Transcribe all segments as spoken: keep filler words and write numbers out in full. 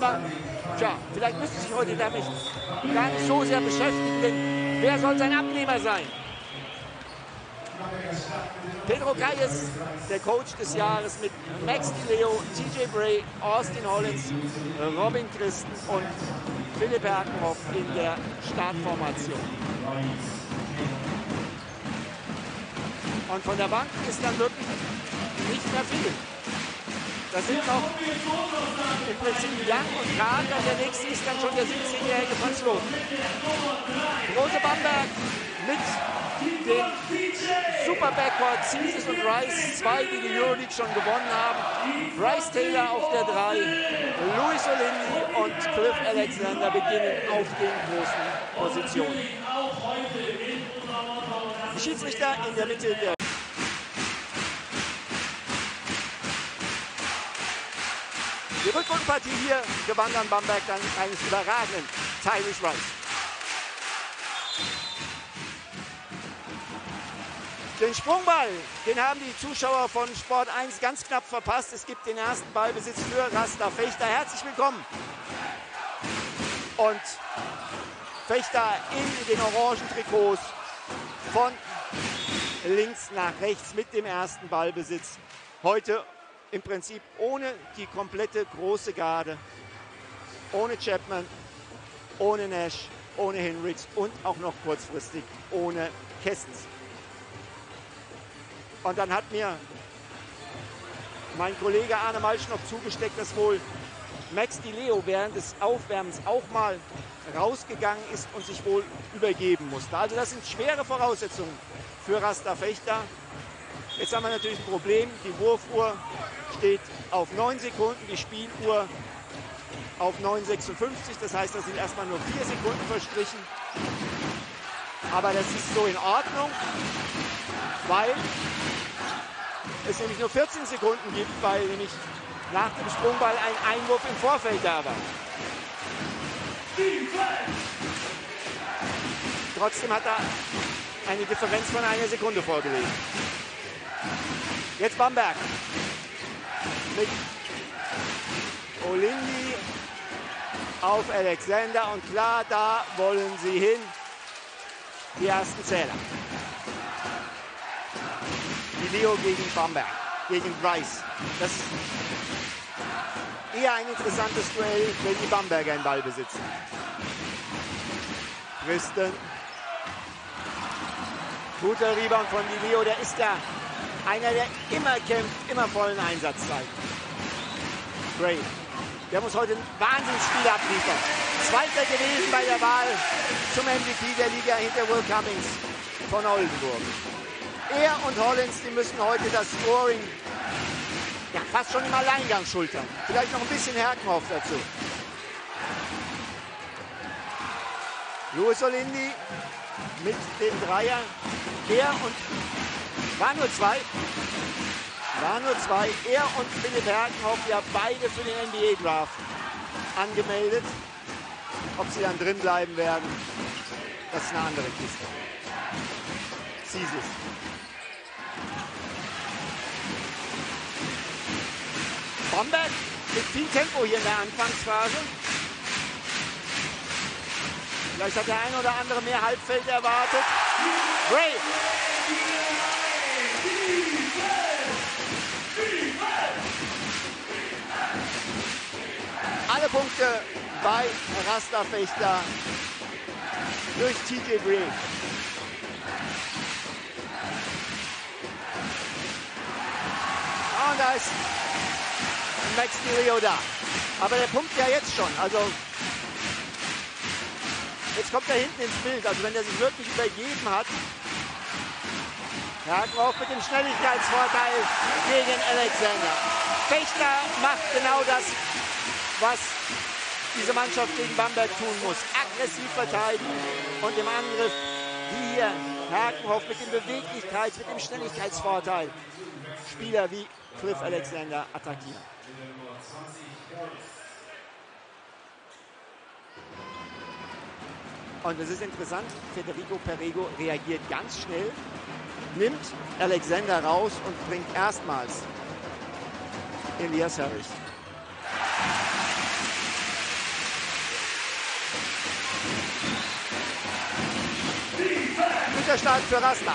Aber, tja, vielleicht müsste sich heute damit gar nicht so sehr beschäftigen, denn wer soll sein Abnehmer sein? Pedro Calles, der Coach des Jahres, mit Max Di Leo, T J Bray, Austin Hollins, Robin Christen und Philipp Herkenhoff in der Startformation. Und von der Bank ist dann wirklich nicht mehr viel. Da sind noch im Prinzip Young und Kahn, und der nächste ist dann schon der siebzehnjährige Franz Loth. Große Bamberg mit den Super Backcourt, Ceases und Rice, zwei, die die Euroleague schon gewonnen haben. Bryce Taylor auf der drei, Louis Olindi und Cliff Alexander beginnen auf den großen Positionen. Die Schiedsrichter in der Mitte der Die Rückrundenpartie hier gewann dann Bamberg dann eines überragenden Tyrese Rice. Den Sprungball, den haben die Zuschauer von Sport eins ganz knapp verpasst. Es gibt den ersten Ballbesitz für Rasta Fechter. Herzlich willkommen. Und Fechter in den orangen Trikots von links nach rechts mit dem ersten Ballbesitz. Heute im Prinzip ohne die komplette große Garde, ohne Chapman, ohne Nash, ohne Hinrichs und auch noch kurzfristig ohne Kessens. Und dann hat mir mein Kollege Arne Malsch noch zugesteckt, dass wohl Max Di Leo während des Aufwärmens auch mal rausgegangen ist und sich wohl übergeben musste. Also das sind schwere Voraussetzungen für Rasta Fechter. Jetzt haben wir natürlich ein Problem. Die Wurfuhr steht auf neun Sekunden, die Spieluhr auf neun Komma sechsundfünfzig. Das heißt, da sind erstmal nur vier Sekunden verstrichen. Aber das ist so in Ordnung, weil es nämlich nur vierzehn Sekunden gibt, weil nämlich nach dem Sprungball ein Einwurf im Vorfeld da war. Trotzdem hat er eine Differenz von einer Sekunde vorgelegt. Jetzt Bamberg mit Olindi auf Alexander und klar, da wollen sie hin. Die ersten Zähler. Die Leo gegen Bamberg, gegen Rice. Das ist eher ein interessantes Duell, wenn die Bamberger einen Ball besitzen. Christen. Guter Rebound von Di Leo, der ist da einer, der immer kämpft, immer vollen Einsatz zeigt. Bray. Der muss heute ein Wahnsinnsspiel abliefern. Zweiter gewesen bei der Wahl zum M V P der Liga hinter Will Cummings von Oldenburg. Er und Hollins, die müssen heute das Scoring ja, fast schon im Alleingang schultern. Vielleicht noch ein bisschen Herkenhoff dazu. Louis Olindi mit dem Dreier. Er und war nur zwei. War nur zwei. Er und Philipp Herkenhoff, ja beide für den N B A-Draft angemeldet. Ob sie dann drin bleiben werden, das ist eine andere Kiste. Ceases. Bamberg mit viel Tempo hier in der Anfangsphase. Vielleicht hat der eine oder andere mehr Halbfeld erwartet. Bray. Alle Punkte bei Rasta Fechter durch T J Bray. Und da ist Max Di Leo da. Aber der Punkt ja jetzt schon. Also jetzt kommt er hinten ins Bild. Also wenn er sich wirklich übergeben hat. Herkenhoff mit dem Schnelligkeitsvorteil gegen Alexander. Fechter macht genau das, was diese Mannschaft gegen Bamberg tun muss. Aggressiv verteidigen und im Angriff, wie hier Herkenhoff mit dem Beweglichkeits-, mit dem Schnelligkeitsvorteil Spieler wie Cliff Alexander attackieren. Und es ist interessant, Federico Perego reagiert ganz schnell, nimmt Alexander raus und bringt erstmals Elias Harris. Guter Start für Rasta.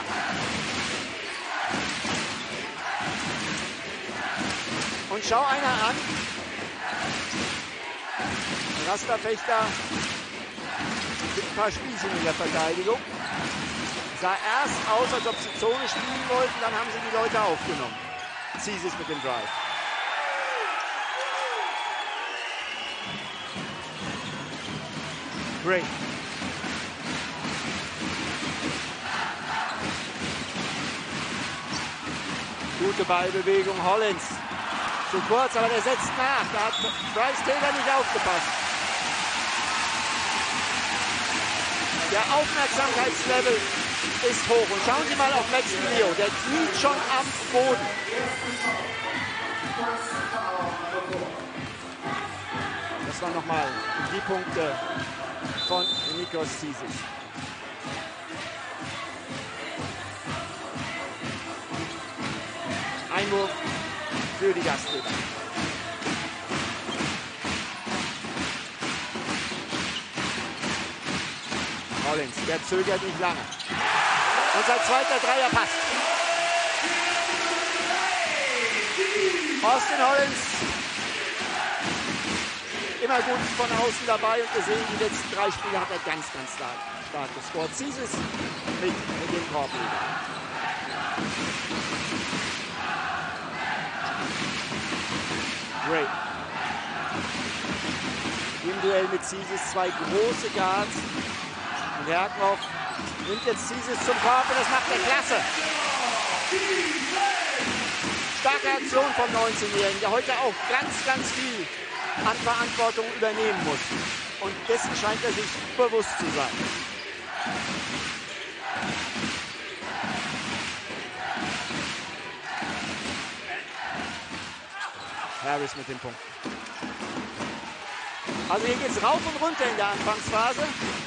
Und schau einer an. Rasta-Fechter mit ein paar Spielchen in der Verteidigung. Sah erst aus, als ob sie Zone spielen wollten, dann haben sie die Leute aufgenommen. Zisis mit dem Drive. Great. Gute Ballbewegung Hollins. Zu kurz, aber der setzt nach. Da hat Bryce Taylor nicht aufgepasst. Der Aufmerksamkeitslevel ist hoch. Und schauen Sie mal auf Max Leo. Der kniet schon am Boden. Das waren nochmal die Punkte von Nikos Zisis. Einwurf für die Gastgeber. Hollins, der zögert nicht lange. Und sein zweiter Dreier passt. Austin Hollins immer gut von außen dabei und wir sehen, die letzten drei Spiele hat er ganz, ganz stark, stark gescored. Zisis mit, mit dem Korbleger. Great. Im Duell mit Zisis zwei große Guards. Und Herkhoff nimmt jetzt Zisis zum Korb und das macht er klasse. Starke Aktion vom neunzehnjährigen, der heute auch ganz, ganz viel an Verantwortung übernehmen muss. Und dessen scheint er sich bewusst zu sein. Harris mit dem Punkt. Also hier geht es rauf und runter in der Anfangsphase.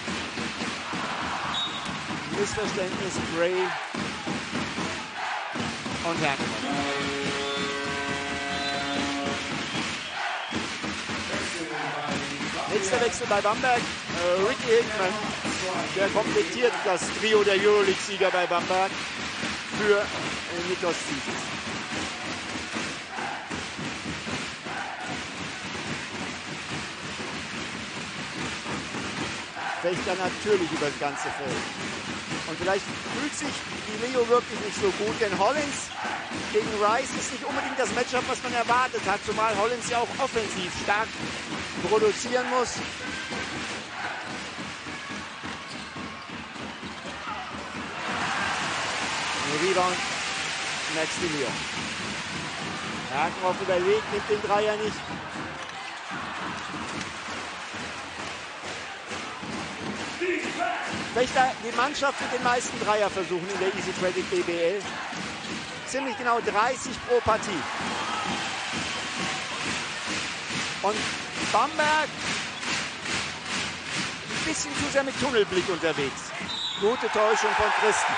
Missverständnis, Bray und Herkhoff. Nächster Wechsel bei Bamberg. Äh, Ricky Hickman, der komplettiert das Trio der Euroleague-Sieger bei Bamberg für äh, Nikos Zisis. Fechter natürlich über das ganze Feld. Und vielleicht fühlt sich die Leo wirklich nicht so gut, denn Hollins gegen Rice ist nicht unbedingt das Matchup, was man erwartet hat, zumal Hollins ja auch offensiv stark produzieren muss. Rebound, Max Leo. Herkhoff überlegt, nimmt den Dreier nicht. Fechter, die Mannschaft mit den meisten Dreierversuchen in der Easy Credit B B L. Ziemlich genau dreißig pro Partie. Und Bamberg ein bisschen zu sehr mit Tunnelblick unterwegs. Gute Täuschung von Christen.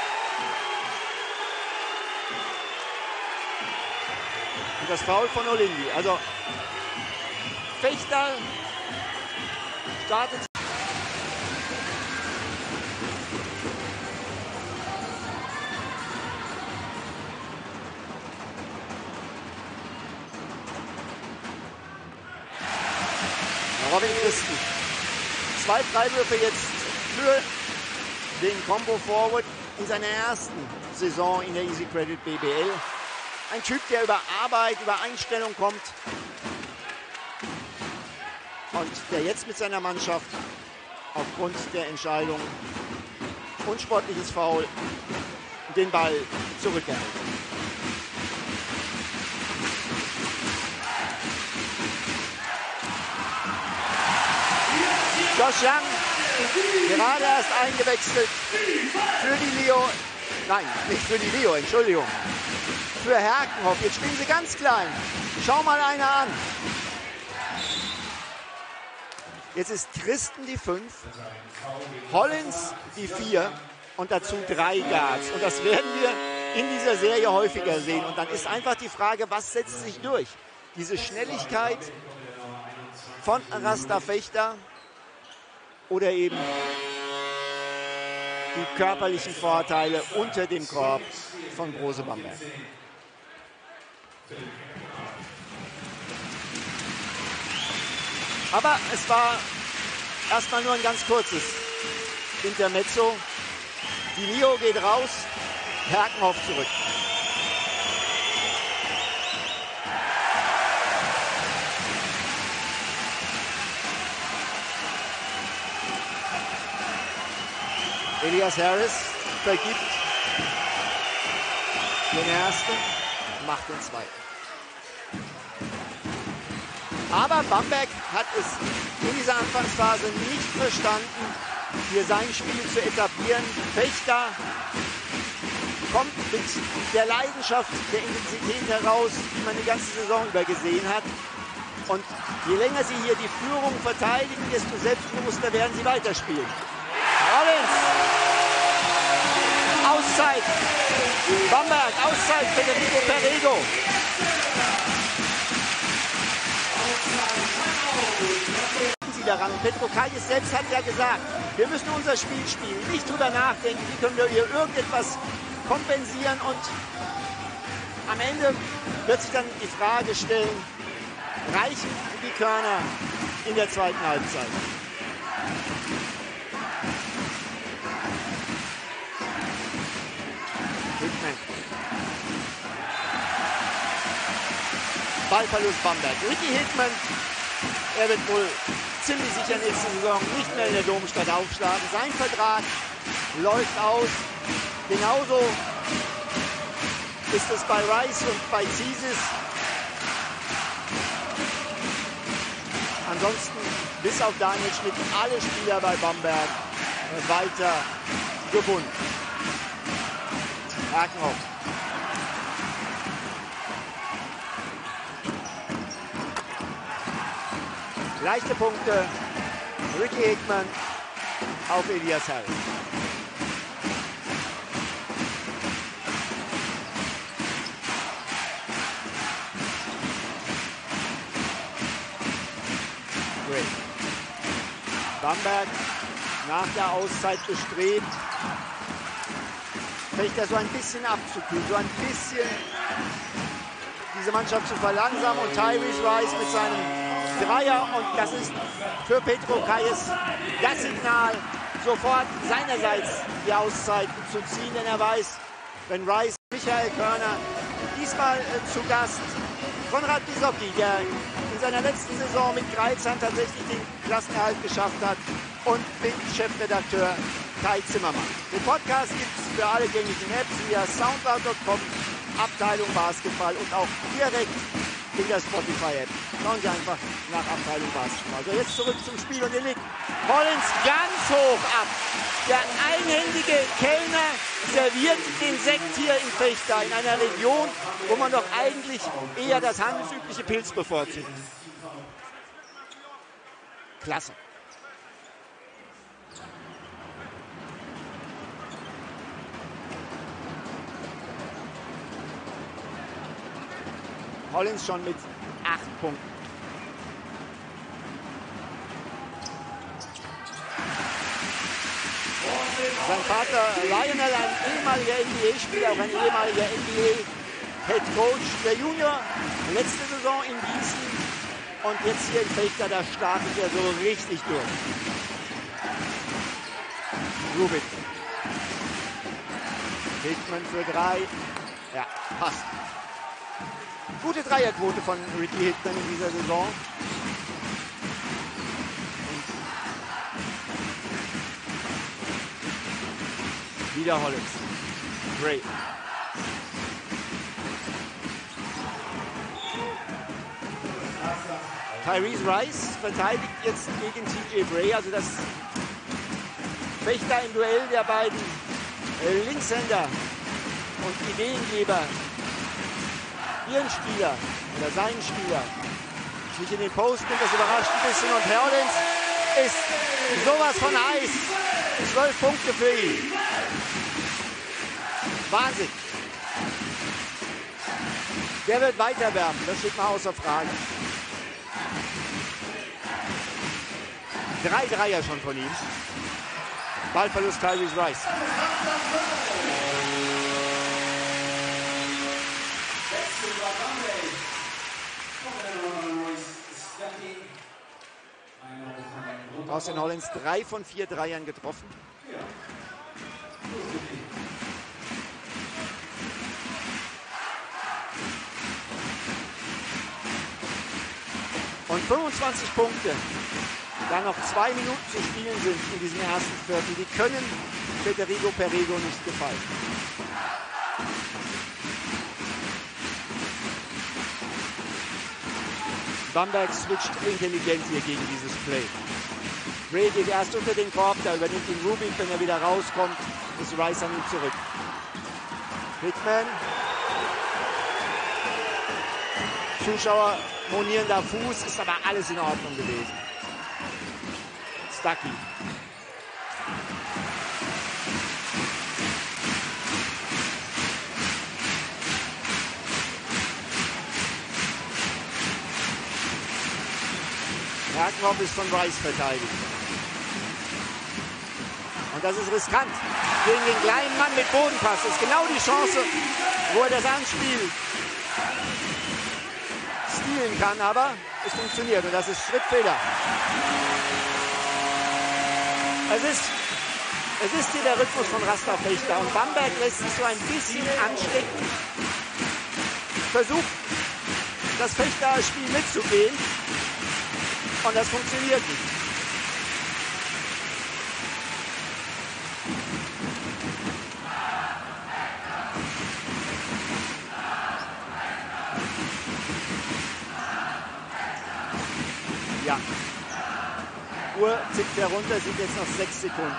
Und das Foul von Olindi. Also Fechter startet. Robin Christen. Zwei Freiwürfe jetzt für den Combo Forward in seiner ersten Saison in der Easy Credit B B L. Ein Typ, der über Arbeit, über Einstellung kommt und der jetzt mit seiner Mannschaft aufgrund der Entscheidung unsportliches Foul den Ball zurückerhält. Josh Young, gerade erst eingewechselt für die Leo, nein, nicht für die Leo, Entschuldigung, für Herkenhoff. Jetzt spielen sie ganz klein. Schau mal einer an. Jetzt ist Christen die fünf, Hollins die vier und dazu drei Guards. Und das werden wir in dieser Serie häufiger sehen. Und dann ist einfach die Frage, was setzt sich durch? Diese Schnelligkeit von Rasta Fechter oder eben die körperlichen Vorteile unter dem Korb von Brose Bamberg. Aber es war erstmal nur ein ganz kurzes Intermezzo. Die Leo geht raus, Herkenhoff zurück. Elias Harris vergibt den ersten, macht den zweiten. Aber Bamberg hat es in dieser Anfangsphase nicht verstanden, hier sein Spiel zu etablieren. Fechter kommt mit der Leidenschaft, der Intensität heraus, die man die ganze Saison über gesehen hat. Und je länger sie hier die Führung verteidigen, desto selbstbewusster werden sie weiterspielen. Hollins! Auszeit! Bamberg, Auszeit, Federico Perego. Sie daran. Petrokaiis selbst hat ja gesagt, wir müssen unser Spiel spielen, nicht drüber nachdenken, wie können wir hier irgendetwas kompensieren, und am Ende wird sich dann die Frage stellen, reichen die Körner in der zweiten Halbzeit? Hickman. Ballverlust Bamberg. Ricky Hickman, er wird wohl ziemlich sicher nächste Saison nicht mehr in der Domstadt aufschlagen. Sein Vertrag läuft aus. Genauso ist es bei Rice und bei Zisis. Ansonsten, bis auf Daniel Schmidt, alle Spieler bei Bamberg weiter gebunden. Herkenhoff. Leichte Punkte. Ricky Hickman auf Elias Harris. Great. Bamberg nach der Auszeit bestrebt, Fechter so ein bisschen abzukühlen, so ein bisschen diese Mannschaft zu verlangsamen, und Tyrese Rice mit seinem Dreier, und das ist für Petrokaiis das Signal, sofort seinerseits die Auszeit zu ziehen, denn er weiß, wenn Rice, Michael Körner, diesmal äh, zu Gast Konrad Bisocki, der in seiner letzten Saison mit Greilsheim tatsächlich den Klassenerhalt geschafft hat, und mit Chefredakteur Kai Zimmermann. Den Podcast gibt es für alle gängigen Apps via soundcloud punkt com, Abteilung Basketball, und auch direkt in der Spotify-App. Schauen Sie einfach nach Abteilung Basketball. Also jetzt zurück zum Spiel, und hier liegt Hollins ganz hoch ab. Der einhändige Kellner serviert den Sekt hier in Fechter, in einer Region, wo man doch eigentlich eher das handelsübliche Pilz bevorzugt. Klasse. Hollins schon mit acht Punkten. Sein Vater Lionel, ein ehemaliger N B A-Spieler, auch ein ehemaliger N B A-Head-Coach. Der Junior, letzte Saison in Gießen, und jetzt hier in Fechter, da startet er so richtig durch. Rubin. Hickman für drei. Ja, passt. Gute Dreierquote von Ricky Hickman in dieser Saison. Und wieder Hollins. Great. Tyrese Rice verteidigt jetzt gegen T J Bray, also das Fechter im Duell der beiden Linkshänder und Ideengeber. Ihren Spieler oder seinen Spieler sich in den Post nimmt, das überrascht ein bisschen, und Hollins ist sowas von heiß. Zwölf Punkte für ihn. Wahnsinn. Der wird weiter werfen, das steht mal außer Frage. Drei Dreier schon von ihm. Ballverlust Tyrese Rice. Austin Hollins drei von vier Dreiern getroffen. Und fünfundzwanzig Punkte, da noch zwei Minuten zu spielen sind in diesem ersten Viertel, die können Federico Perego nicht gefallen. Bamberg switcht intelligent hier gegen dieses Play. Ray geht erst unter den Korb, da übernimmt ihn Rubik, wenn er wieder rauskommt, ist Rice an ihm zurück. Hickman. Zuschauer monierender Fuß, ist aber alles in Ordnung gewesen. Stuckey. Herkenhoff ist von Rice verteidigt. Und das ist riskant. Gegen den kleinen Mann mit Bodenpass. Das ist genau die Chance, wo er das Anspiel spielen kann, aber es funktioniert und das ist Schrittfehler. Es ist, es ist hier der Rhythmus von Rasta Fechter und Bamberg lässt sich so ein bisschen anstecken, versucht das Fechter-Spiel mitzugehen und das funktioniert nicht. Ja. Uhr tickt herunter, sind jetzt noch sechs Sekunden.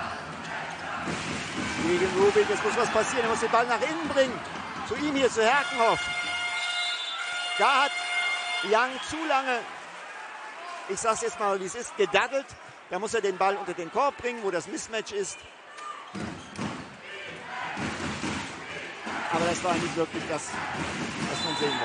Gegen Rubik, es muss was passieren, er muss den Ball nach innen bringen. Zu ihm hier, zu Herkenhoff. Da hat Young zu lange, ich sag's jetzt mal wie es ist, gedaddelt. Da muss er den Ball unter den Korb bringen, wo das Mismatch ist. Aber das war nicht wirklich das, was man sehen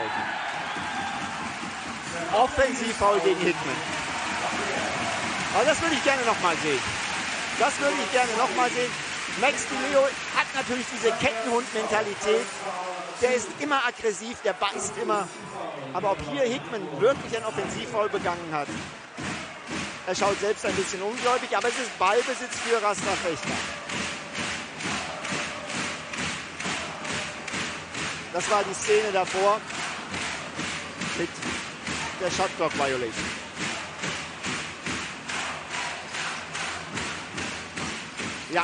wollte. Offensivfoul gegen Hickman. Aber das würde ich gerne noch mal sehen. Das würde ich gerne noch mal sehen. Max Di Leo hat natürlich diese Kettenhund-Mentalität. Der ist immer aggressiv, der beißt immer. Aber ob hier Hickman wirklich ein Offensivfoul begangen hat, er schaut selbst ein bisschen ungläubig, aber es ist Ballbesitz für Rasta Fechter. Das war die Szene davor mit der Shotclock Violation. Ja.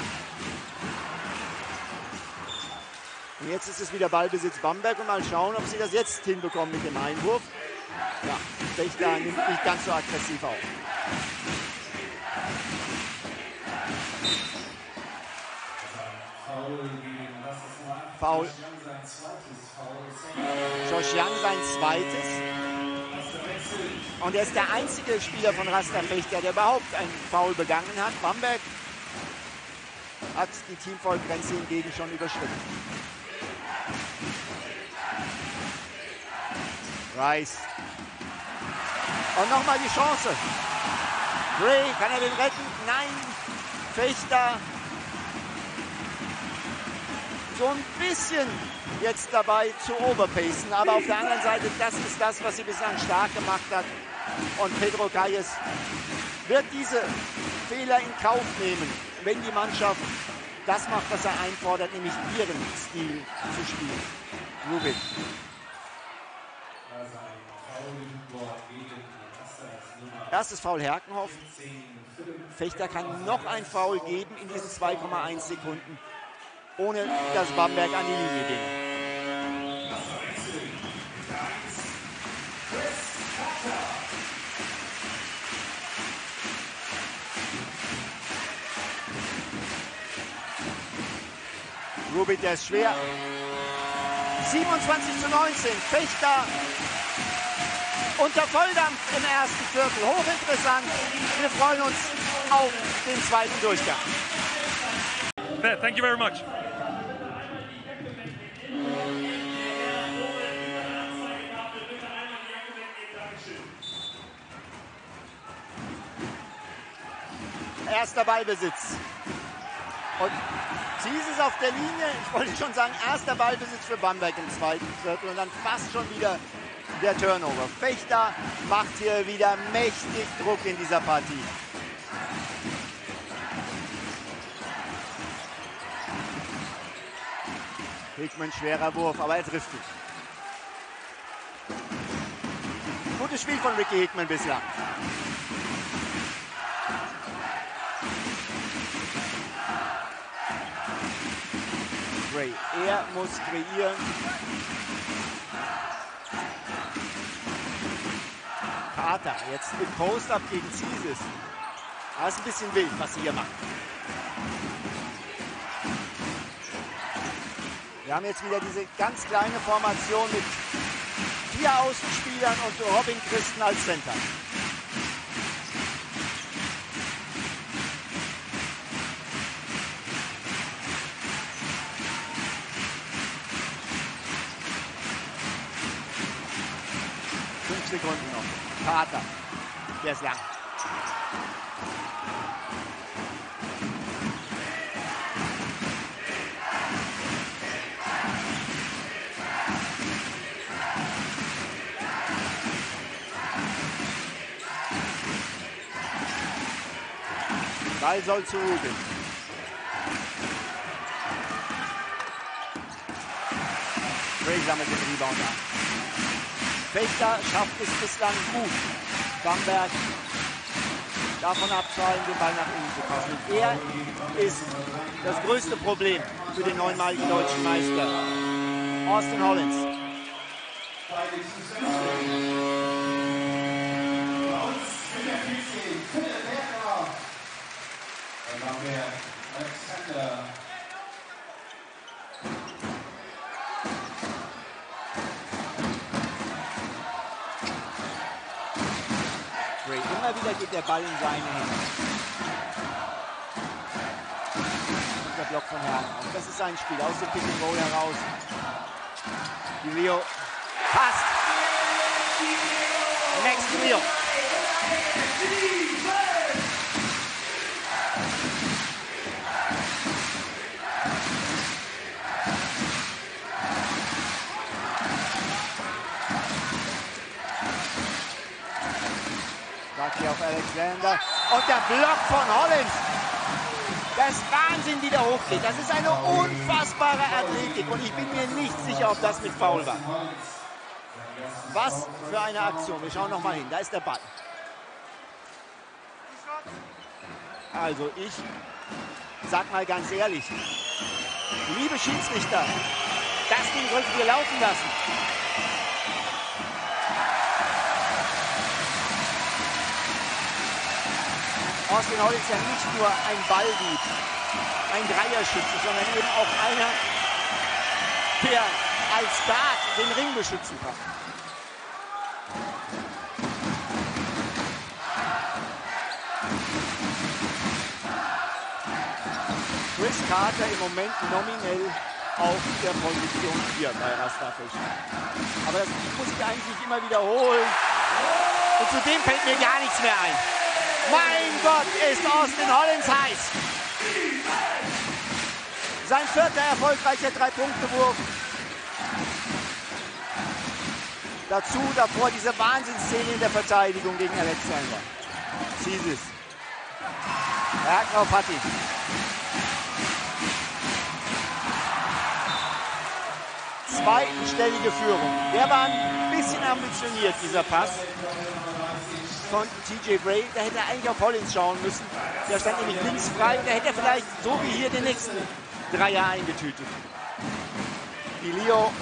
Und jetzt ist es wieder Ballbesitz Bamberg und mal schauen, ob sie das jetzt hinbekommen mit dem Einwurf. Ja, Fechter nimmt nicht ganz so aggressiv auf. Foul. Josh Young sein zweites. Und er ist der einzige Spieler von Rasta Fechter, der überhaupt einen Foul begangen hat. Bamberg hat die Teamfoul-Grenze hingegen schon überschritten. Rice. Und nochmal die Chance. Gray, kann er den retten? Nein. Fechter. So ein bisschen jetzt dabei zu overpacen. Aber auf der anderen Seite, das ist das, was sie bislang stark gemacht hat. Und Pedro Calles wird diese Fehler in Kauf nehmen, wenn die Mannschaft das macht, was er einfordert, nämlich ihren Stil zu spielen. Rubik. Erstes Foul Herkenhoff. Fechter kann noch ein Foul geben in diesen zwei Komma eins Sekunden, ohne dass Bamberg an die Linie ging. Rubik, der ist schwer. siebenundzwanzig zu neunzehn. Fechter unter Volldampf im ersten Viertel. Hochinteressant. Wir freuen uns auf den zweiten Durchgang. Thank you very much. Erster Ballbesitz. Und Zieses auf der Linie, ich wollte schon sagen, erster Ballbesitz für Bamberg im zweiten Viertel und dann fast schon wieder der Turnover. Fechter macht hier wieder mächtig Druck in dieser Partie. Hickman, schwerer Wurf, aber er trifft ihn. Gutes Spiel von Ricky Hickman bislang. Gray, er muss kreieren. Carter, jetzt im Post-Up gegen Zieses. Das ist ein bisschen wild, was sie hier machen. Wir haben jetzt wieder diese ganz kleine Formation mit vier Außenspielern und Robin Christen als Center. Fünf Sekunden noch. Carter, der ist lang. Ball soll zu Rubin. Gray sammelt den Rebound an. Fechter schafft es bislang gut, Bamberg davon abzuhalten, den Ball nach innen zu passen. Er ist das größte Problem für den neunmaligen deutschen Meister, Austin Hollins. Gray, immer wieder geht der Ball in seine Hände. Und der Block von Herrn. Das ist sein Spiel, aus dem Pick and Roll heraus. Die Leo passt. Next Leo. Hier auf Alexander und der Block von Hollins. Das ist Wahnsinn, wie der hochgeht. Das ist eine unfassbare Athletik und ich bin mir nicht sicher, ob das mit Foul war. Was für eine Aktion. Wir schauen noch mal hin. Da ist der Ball. Also ich sag mal ganz ehrlich, liebe Schiedsrichter, das Ding sollten wir laufen lassen. Austin Hollins ist ja nicht nur ein Balldieb, ein Dreierschütze, sondern eben auch einer, der als Guard den Ring beschützen kann. Chris Carter im Moment nominell auf der Position vier bei Rastafari. Aber das muss ich eigentlich immer wiederholen. Und zudem fällt mir gar nichts mehr ein. Mein Gott, ist Austin Hollins heiß. Sein vierter erfolgreicher Drei-Punkte-Wurf. Dazu davor diese Wahnsinnsszene in der Verteidigung gegen Alexander. Zieses. Berglauf hat ihn. Zweistellige Führung. Der war ein bisschen ambitioniert, dieser Pass von T J Gray. Da hätte er eigentlich auf Hollins schauen müssen. Der stand nämlich links frei. Da hätte er vielleicht so wie hier den nächsten Dreier eingetütet. Die Leo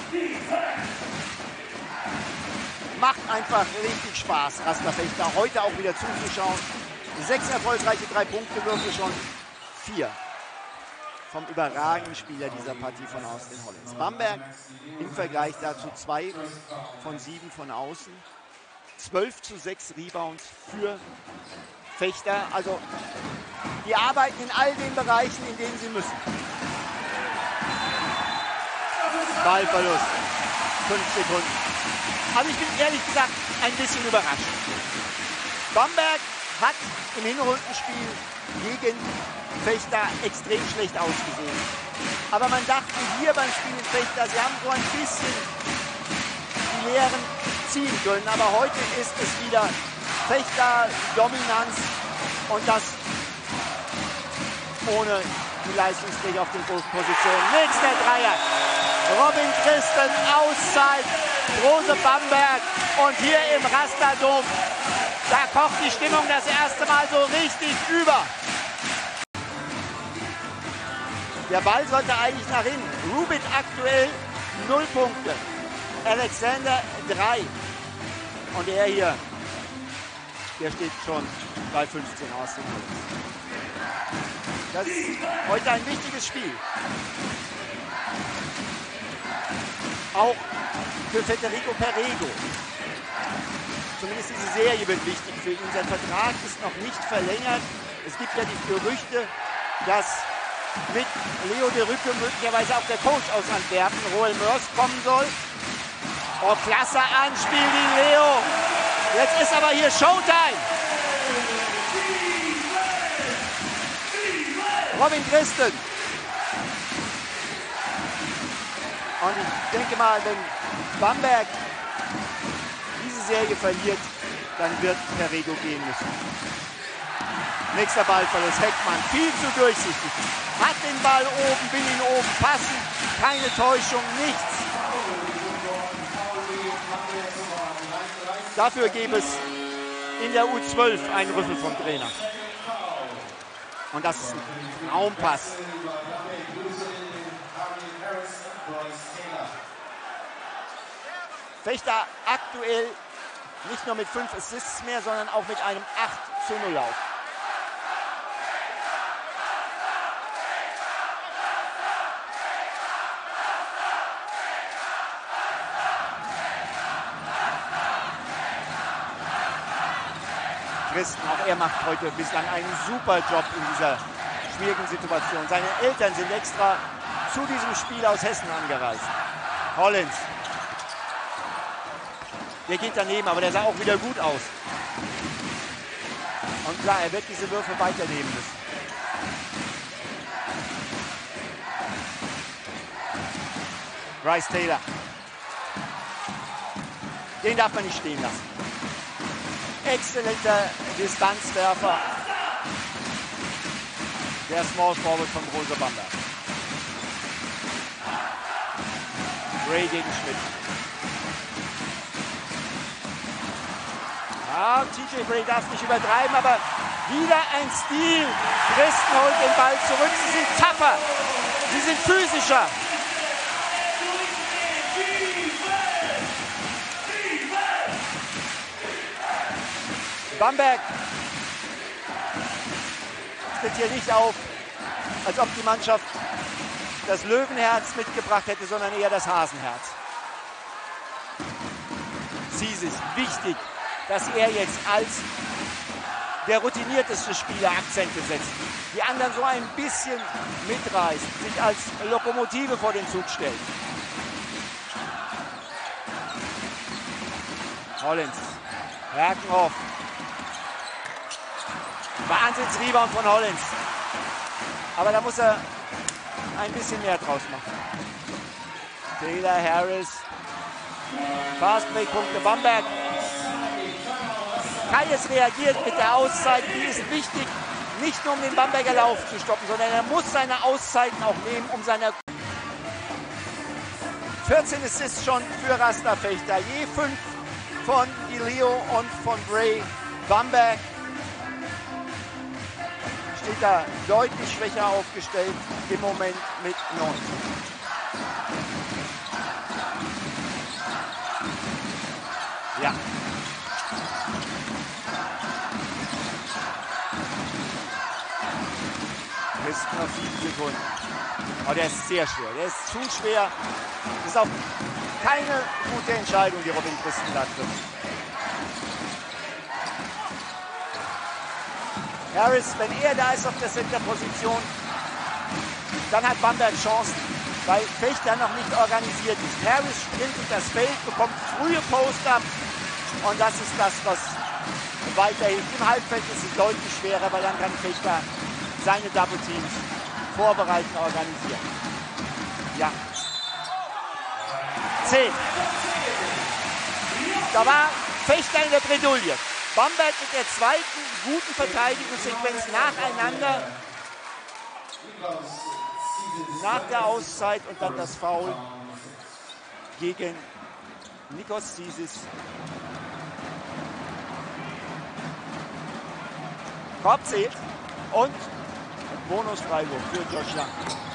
macht einfach richtig Spaß, Rasterfechter. Heute auch wieder zuzuschauen. Sechs erfolgreiche Drei-Punkte-Würfe schon. Vier vom überragenden Spieler dieser Partie von Austin Hollins. Bamberg im Vergleich dazu zwei von sieben von außen. zwölf zu sechs Rebounds für Fechter. Also die arbeiten in all den Bereichen, in denen sie müssen. Ballverlust. Fünf Sekunden. Also ich bin ehrlich gesagt ein bisschen überrascht. Bamberg hat im Hinrundenspiel gegen Fechter extrem schlecht ausgesehen. Aber man dachte hier beim Spiel in Fechter, sie haben so ein bisschen die Lehren ziehen können. Aber heute ist es wieder Fechter Dominanz und das ohne die Leistungsträger auf den Positionen. Nächster Dreier. Robin Christen, Auszeit, Rose Bamberg und hier im Rasterdom, da kocht die Stimmung das erste Mal so richtig über. Der Ball sollte eigentlich nach hinten. Rubin aktuell null Punkte. Alexander drei. Und er hier, der steht schon bei fünfzehn aus dem Holz. Das ist heute ein wichtiges Spiel. Auch für Federico Perego. Zumindest diese Serie wird wichtig für ihn. Sein Vertrag ist noch nicht verlängert. Es gibt ja die Gerüchte, dass mit Leo de Rücke möglicherweise auch der Coach aus Antwerpen, Roel Mörs, kommen soll. Oh, klasse Anspiel, die Leo. Jetzt ist aber hier Showtime. Robin Christen. Und ich denke mal, wenn Bamberg diese Serie verliert, dann wird Perego gehen müssen. Nächster Ballverlust, Heckmann, viel zu durchsichtig. Hat den Ball oben, will ihn oben passen. Keine Täuschung, nichts. Dafür gäbe es in der U zwölf einen Rüffel vom Trainer. Und das ist ein Traumpass. Fechter aktuell nicht nur mit fünf Assists mehr, sondern auch mit einem acht zu null Lauf. Christen, auch er macht heute bislang einen super Job in dieser schwierigen Situation. Seine Eltern sind extra zu diesem Spiel aus Hessen angereist. Hollins. Der geht daneben, aber der sah auch wieder gut aus. Und klar, er wird diese Würfe weiternehmen müssen. Bryce Taylor. Den darf man nicht stehen lassen. Exzellenter Distanzwerfer. Der Small Forward von Rose Bamberg. Ray gegen Schmidt. Ja, T J Bray darf nicht übertreiben, aber wieder ein Stil. Christen holt den Ball zurück. Sie sind tapfer. Sie sind physischer. Bamberg tritt hier nicht auf, als ob die Mannschaft das Löwenherz mitgebracht hätte, sondern eher das Hasenherz. Zisis, wichtig, dass er jetzt als der routinierteste Spieler Akzente setzt. Die anderen so ein bisschen mitreißt, sich als Lokomotive vor den Zug stellt. Hollins, Herkenhoff. Wahnsinns-Rebound von Hollins. Aber da muss er ein bisschen mehr draus machen. Taylor, Harris. Fastbreak-Punkte Bamberg. Kayes reagiert mit der Auszeit. Die ist wichtig, nicht nur um den Bamberger Lauf zu stoppen, sondern er muss seine Auszeiten auch nehmen, um seine vierzehn Assists schon für Rasterfechter. Je fünf von Leo und von Bray. Bamberg steht da deutlich schwächer aufgestellt im Moment mit neun. Ja. Christen auf sieben Sekunden. Aber der ist sehr schwer. Der ist zu schwer. Das ist auch keine gute Entscheidung, die Robin Christen da trifft. Harris, wenn er da ist auf der Center-Position, dann hat Bamberg Chancen, weil Fechter noch nicht organisiert ist. Harris sprintet das Feld, bekommt frühe Post-Up und das ist das, was weiterhin. Im Halbfeld ist es deutlich schwerer, weil dann kann Fechter seine Double Teams vorbereiten, organisieren. Ja. zehn. Da war Fechter in der Bredouille. Bamberg mit der zweiten guten Verteidigungssequenz nacheinander. Nach der Auszeit und dann das Foul gegen Nikos Zisis. Korb zählt und Bonus Freiwurf für Josh Young.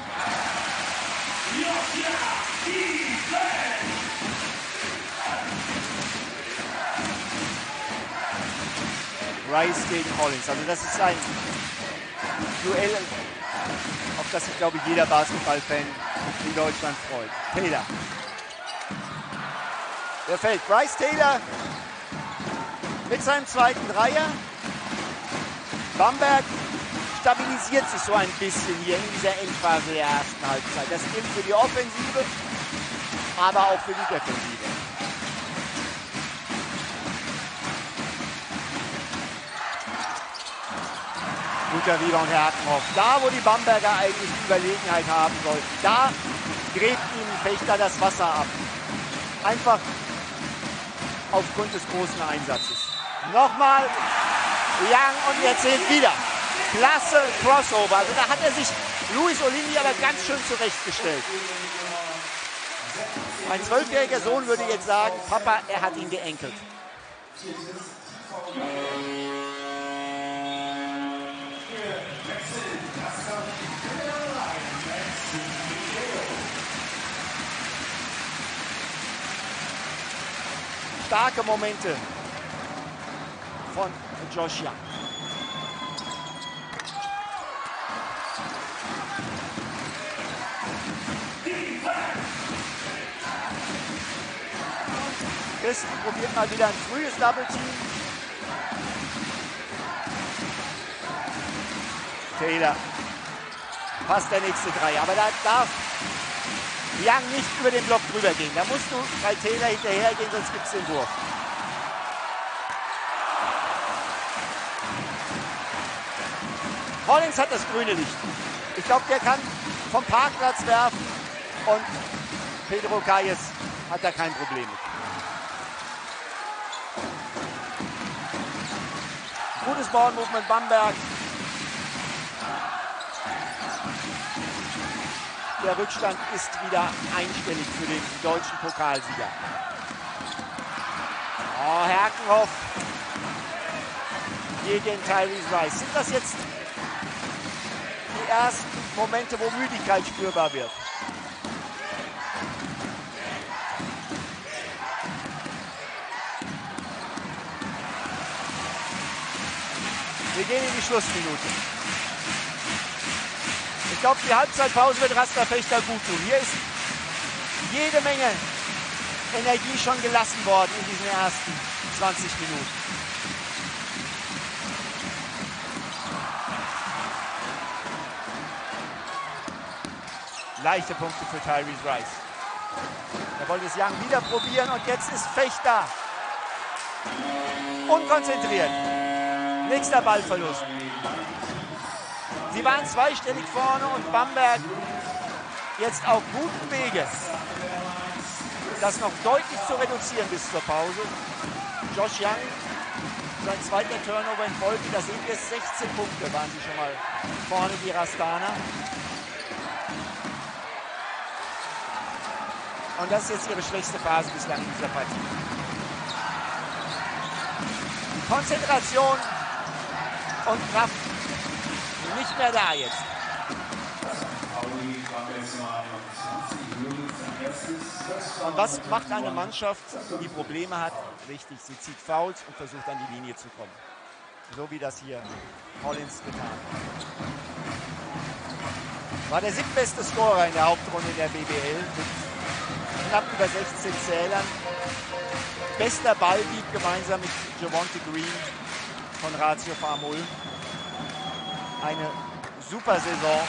Rice gegen Hollins. Also das ist ein Duell, auf das sich, glaube ich, jeder Basketballfan in Deutschland freut. Taylor. Der fällt. Bryce Taylor mit seinem zweiten Dreier. Bamberg stabilisiert sich so ein bisschen hier in dieser Endphase der ersten Halbzeit. Das gilt für die Offensive, aber auch für die Defensive. Guter Rebound, Herr Hackenhoff. Da, wo die Bamberger eigentlich die Überlegenheit haben sollten, da gräbt ihnen Fechter das Wasser ab. Einfach aufgrund des großen Einsatzes. Nochmal Young und er zählt wieder. Klasse Crossover. Also da hat er sich Luis Olini aber ganz schön zurechtgestellt. Mein zwölfjähriger Sohn würde jetzt sagen, Papa, er hat ihn geenkelt. Starke Momente von Josh Young. Christen probiert mal wieder ein frühes Double Team. Taylor. Fast der nächste Dreier. Aber da darf Young nicht über den Block drüber gehen. Da musst du bei Taylor hinterhergehen, sonst gibt es den Wurf. Hollins hat das grüne Licht. Ich glaube, der kann vom Parkplatz werfen und Pedro Calles hat da kein Problem mit. Gutes Ball-Movement Bamberg. Der Rückstand ist wieder einstellig für den deutschen Pokalsieger. Oh, Herkenhoff gegen Tyrese Rice. Sind das jetzt die ersten Momente, wo Müdigkeit spürbar wird? Wir gehen in die Schlussminute. Ich glaube, die Halbzeitpause wird Rasta Fechter gut tun. Hier ist jede Menge Energie schon gelassen worden in diesen ersten zwanzig Minuten. Leichte Punkte für Tyrese Rice. Er wollte es Young wieder probieren und jetzt ist Fechter unkonzentriert. Nächster Ballverlust. Sie waren zweistellig vorne und Bamberg jetzt auf gutem Wege, das noch deutlich zu reduzieren bis zur Pause. Josh Young, sein zweiter Turnover in Folge, das sind jetzt sechzehn Punkte, waren sie schon mal vorne, die Rastaner. Und das ist jetzt ihre schwächste Phase bislang in dieser Partie. Konzentration und Kraft nicht mehr da jetzt. Und was macht eine Mannschaft, die Probleme hat? Richtig, sie zieht Fouls und versucht an die Linie zu kommen. So wie das hier Hollins getan hat. War der siebtbeste Scorer in der Hauptrunde der B B L mit knapp über sechzehn Zählern. Bester Balldieb gemeinsam mit Javonte Green von Ratio Farm Ulm. Eine super Saison.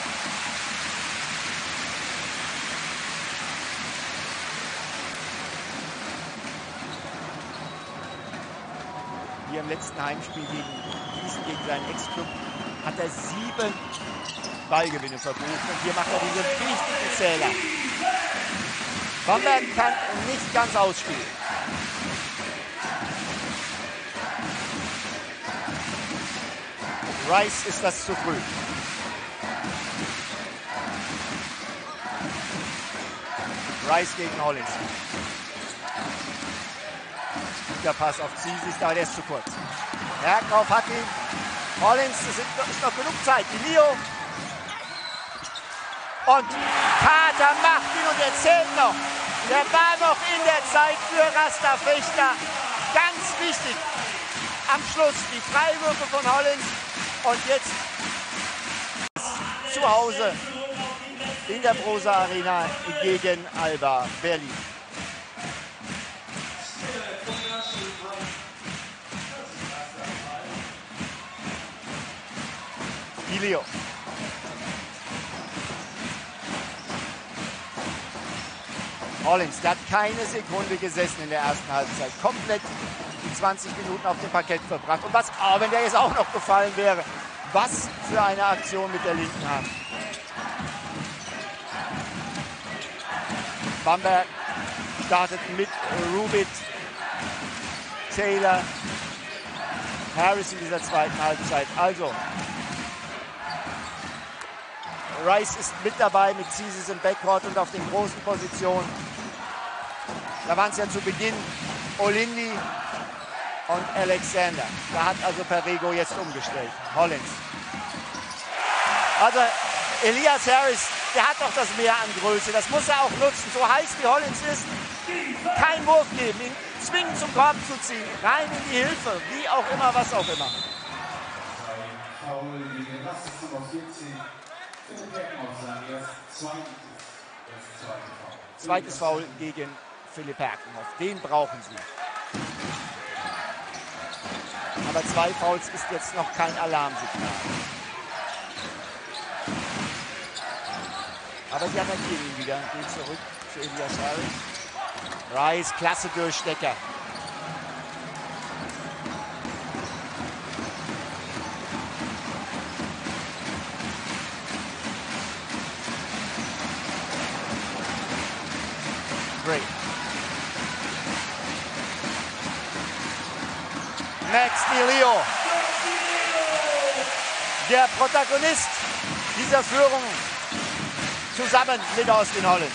hier im letzten Heimspiel gegen Gießen, gegen seinen Ex-Club, hat er sieben Ballgewinne verbucht. Und hier macht er diese wichtigen Zähler. Bamberg kann nicht ganz ausspielen. Rice ist das zu früh. Rice gegen Hollins. Der Pass auf Zisis, da der ist zu kurz. Berghoff hat ihn. Hollins, es ist noch genug Zeit. Die Leo. Und Carter macht ihn und er zählt noch. Der war noch in der Zeit für Rasta Vechta. Ganz wichtig. Am Schluss die Freiwürfe von Hollins. Und jetzt zu Hause in der Prosa Arena gegen Alba Berlin. Leo. Hollins, der hat keine Sekunde gesessen in der ersten Halbzeit. Komplett die zwanzig Minuten auf dem Parkett verbracht. Und was, oh, wenn der jetzt auch noch gefallen wäre. Was für eine Aktion mit der linken Hand. Bamberg startet mit Rubit, Taylor, Harris in dieser zweiten Halbzeit. Also, Rice ist mit dabei mit Zisis im Backcourt und auf den großen Positionen. Da waren es ja zu Beginn Olindi und Alexander. Da hat also Perego jetzt umgestellt. Hollins. Also Elias Harris, der hat doch das Mehr an Größe. Das muss er auch nutzen. So heiß wie Hollins ist, kein Wurf geben, ihn zwingen zum Korb zu ziehen. Rein in die Hilfe, wie auch immer, was auch immer. Zweites Foul gegen Philipp Herkenhoff. Den brauchen sie. Aber zwei Fouls ist jetzt noch kein Alarmsignal. Aber sie attackieren ihn wieder. Gehen zurück für Elias Harris. Rice, klasse Durchstecker. Great. Max Di Leo, der Protagonist dieser Führung, zusammen mit Austin Hollins.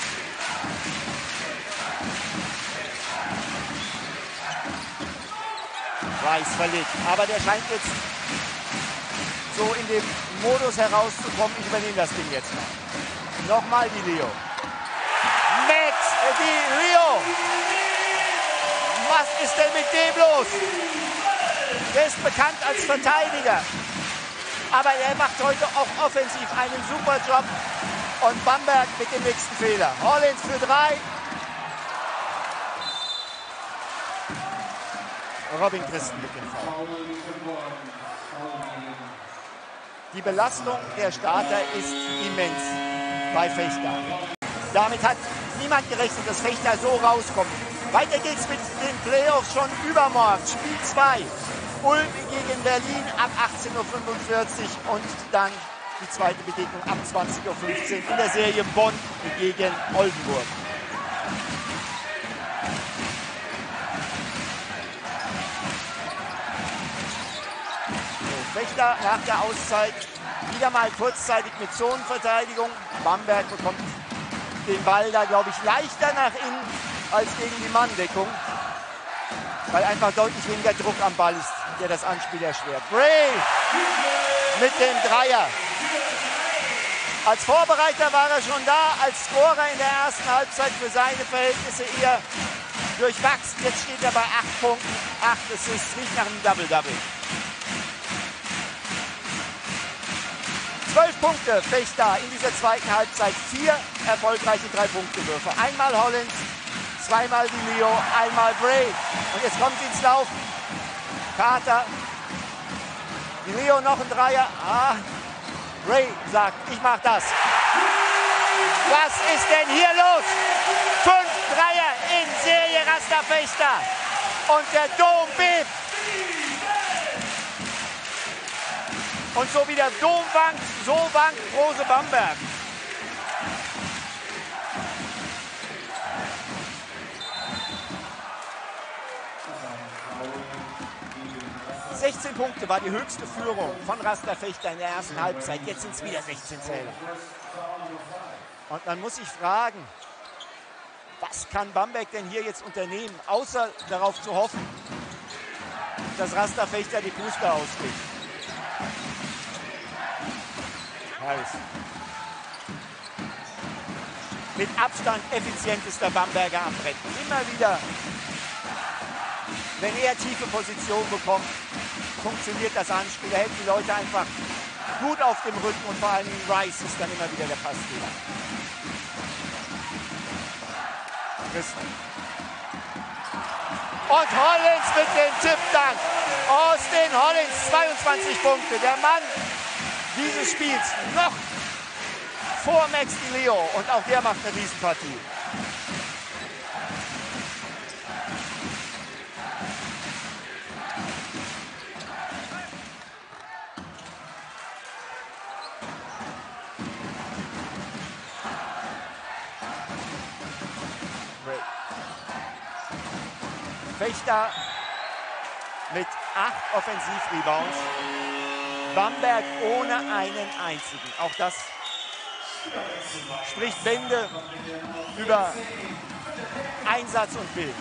Rice verlegt, aber der scheint jetzt so in dem Modus herauszukommen, ich übernehme das Ding jetzt mal. Nochmal Di Leo. Max Di Leo. Was ist denn mit dem los? Der ist bekannt als Verteidiger. Aber er macht heute auch offensiv einen super Job. Und Bamberg mit dem nächsten Fehler. Hollins für drei. Robin Christen mit dem Foul. Die Belastung der Starter ist immens bei Vechta. Damit hat niemand gerechnet, dass Vechta so rauskommt. Weiter geht's mit den Playoffs schon übermorgen. Spiel zwei. Ulm gegen Berlin ab achtzehn Uhr fünfundvierzig und dann die zweite Begegnung ab zwanzig Uhr fünfzehn in der Serie Bonn gegen Oldenburg. So, Vechta nach der Auszeit wieder mal kurzzeitig mit Zonenverteidigung. Bamberg bekommt den Ball da, glaube ich, leichter nach innen als gegen die Manndeckung, weil einfach deutlich weniger Druck am Ball ist, der das Anspiel erschwert. Bray mit dem Dreier. Als Vorbereiter war er schon da, als Scorer in der ersten Halbzeit für seine Verhältnisse eher durchwachsen. Jetzt steht er bei acht Punkten, acht Assists, nicht nach einem Double-Double. Zwölf Punkte Vechta in dieser zweiten Halbzeit, vier erfolgreiche Drei-Punkte-Würfe. Einmal Hollins, zweimal Di Leo, einmal Bray. Und jetzt kommt sie ins Laufen. Carter, Di Leo noch ein Dreier. Ah, Bray sagt, ich mach das. Was ist denn hier los? Fünf Dreier in Serie Rasta Vechta. Und der Dom bebt. Und so wieder so wankt, so wankt Brose Bamberg. sechzehn Punkte war die höchste Führung von Rasta Fechter in der ersten Halbzeit. Jetzt sind es wieder sechzehn Zähler. Und man muss sich fragen, was kann Bamberg denn hier jetzt unternehmen, außer darauf zu hoffen, dass Rasta Fechter die Puste auskriegt. Harris. Mit Abstand effizientester Bamberger am Brett. Immer wieder, wenn er tiefe Position bekommt, funktioniert das Anspiel. Er hält die Leute einfach gut auf dem Rücken und vor allem Rice ist dann immer wieder der Passgeber. Und Hollins mit dem Tipp dann. Austin Hollins, zweiundzwanzig Punkte. Der Mann dieses Spiels noch vor Max Di Leo. Und auch der macht eine Riesenpartie. Fechter mit acht Offensivrebounds. Bamberg ohne einen einzigen. Auch das spricht Bände über Einsatz und Willen.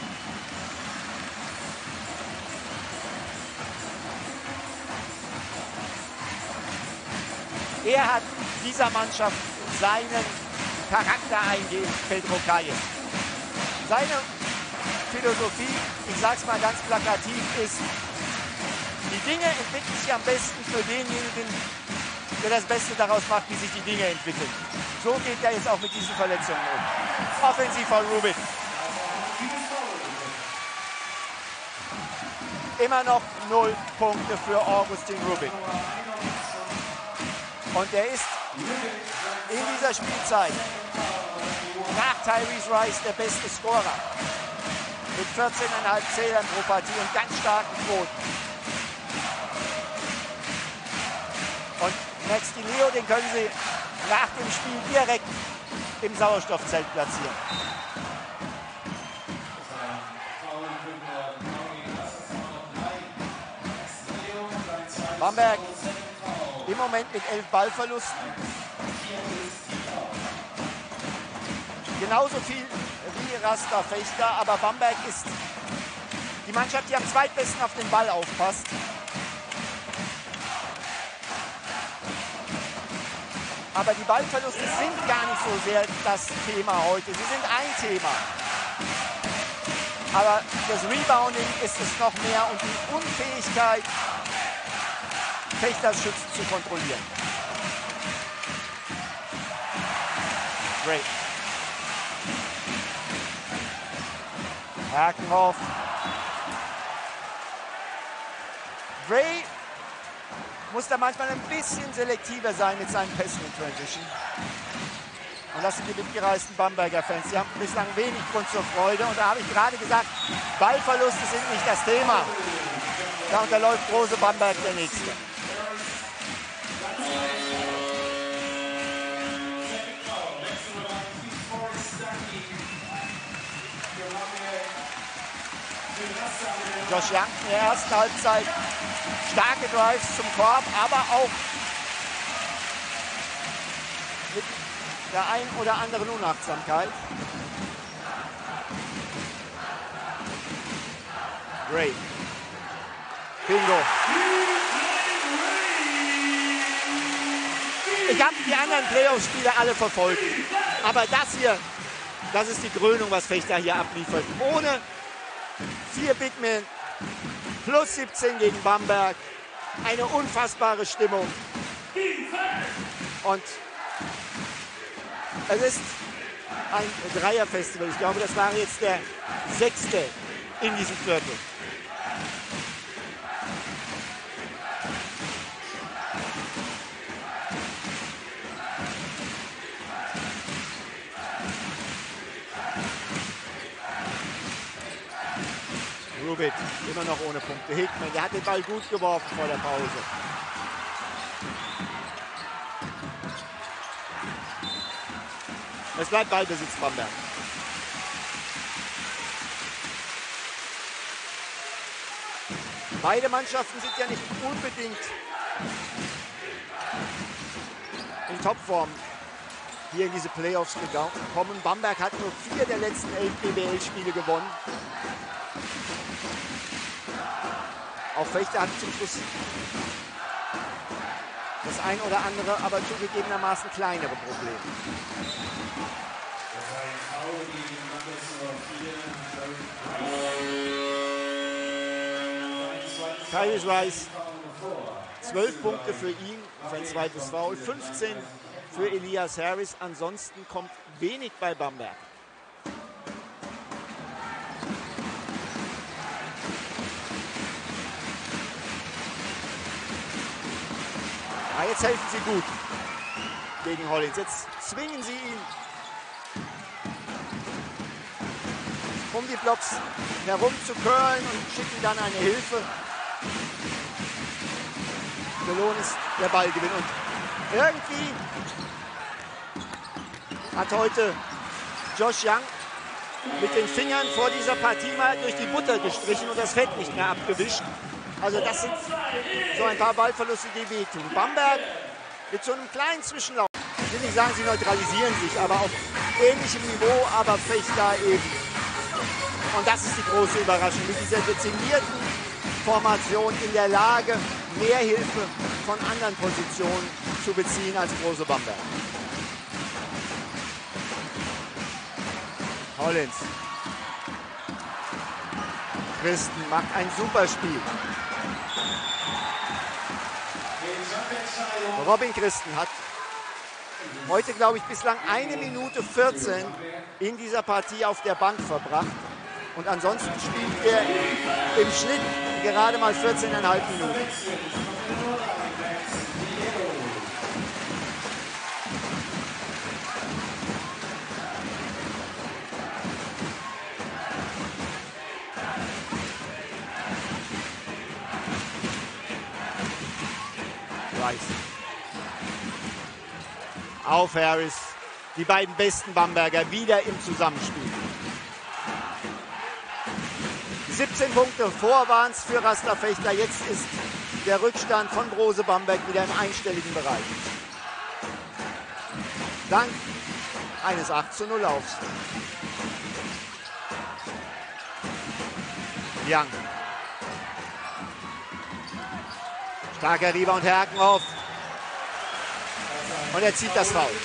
Er hat dieser Mannschaft seinen Charakter eingegeben, Pedro Calle. Seine Philosophie, ich sage es mal ganz plakativ, ist, die Dinge entwickeln sich am besten für denjenigen, der das Beste daraus macht, wie sich die Dinge entwickeln. So geht er jetzt auch mit diesen Verletzungen um. Offensiv von Rubin. Immer noch null Punkte für Augustin Rubin. Und er ist in dieser Spielzeit nach Tyrese Rice der beste Scorer. Mit vierzehn Komma fünf Zählern pro Partie und ganz starken Quoten. Und Max Di Leo, den können Sie nach dem Spiel direkt im Sauerstoffzelt platzieren. Bamberg im Moment mit elf Ballverlusten. Genauso viel wie Rasta Fechter, aber Bamberg ist die Mannschaft, die am zweitbesten auf den Ball aufpasst. Aber die Ballverluste sind gar nicht so sehr das Thema heute. Sie sind ein Thema. Aber das Rebounding ist es noch mehr und die Unfähigkeit, Fechters Schützen zu kontrollieren. Great. Herkenhoff. Ray muss da manchmal ein bisschen selektiver sein mit seinen Pässen in Transition. Und das sind die mitgereisten Bamberger Fans. Die haben bislang wenig Grund zur Freude. Und da habe ich gerade gesagt, Ballverluste sind nicht das Thema. Da unterläuft Brose Bamberg der Nächste. Josh Young in der ersten Halbzeit. Starke Drives zum Korb, aber auch mit der einen oder anderen Unachtsamkeit. Ray. Bingo. Ich habe die anderen Playoff-Spiele alle verfolgt. Aber das hier, das ist die Krönung, was Fechter hier abliefert. Ohne vier Big Men, plus siebzehn gegen Bamberg. Eine unfassbare Stimmung. Und es ist ein Dreierfestival. Ich glaube, das war jetzt der sechste in diesem Viertel. Rubin immer noch ohne Punkte. Hickman, der hat den Ball gut geworfen vor der Pause. Es bleibt Ballbesitz Bamberg. Beide Mannschaften sind ja nicht unbedingt in Topform hier in diese Playoffs gekommen. Bamberg hat nur vier der letzten elf B B L-Spiele gewonnen. Auch Fechter hat zum Schluss das ein oder andere, aber zugegebenermaßen kleinere Probleme. Tyrese Rice, zwölf Punkte für ihn, für ein zweites Foul, fünfzehn für Elias Harris. Ansonsten kommt wenig bei Bamberg. Ja, jetzt helfen sie gut gegen Hollins. Jetzt zwingen sie ihn, um die Blocks herumzucurlen und schicken dann eine Hilfe. Belohnt ist der Ballgewinn. Und irgendwie hat heute Josh Young mit den Fingern vor dieser Partie mal durch die Butter gestrichen und das Fett nicht mehr abgewischt. Also das sind so ein paar Ballverluste, die wehtun. Bamberg mit so einem kleinen Zwischenlauf. Ich will nicht sagen, sie neutralisieren sich, aber auf ähnlichem Niveau, aber Fechter eben. Und das ist die große Überraschung. Mit dieser dezimierten Formation in der Lage, mehr Hilfe von anderen Positionen zu beziehen als große Bamberg. Hollins. Christen macht ein super Spiel. Robin Christen hat heute, glaube ich, bislang eine Minute vierzehn in dieser Partie auf der Bank verbracht. Und ansonsten spielt er im Schnitt gerade mal vierzehneinhalb Minuten. Rice. Auf Harris. Die beiden besten Bamberger wieder im Zusammenspiel. siebzehn Punkte vor waren es für Rasterfechter. Jetzt ist der Rückstand von Brose Bamberg wieder im einstelligen Bereich. Dank eines acht zu null Laufs. Young. Starker Rebound Herkenhoff. Und er zieht das Foul.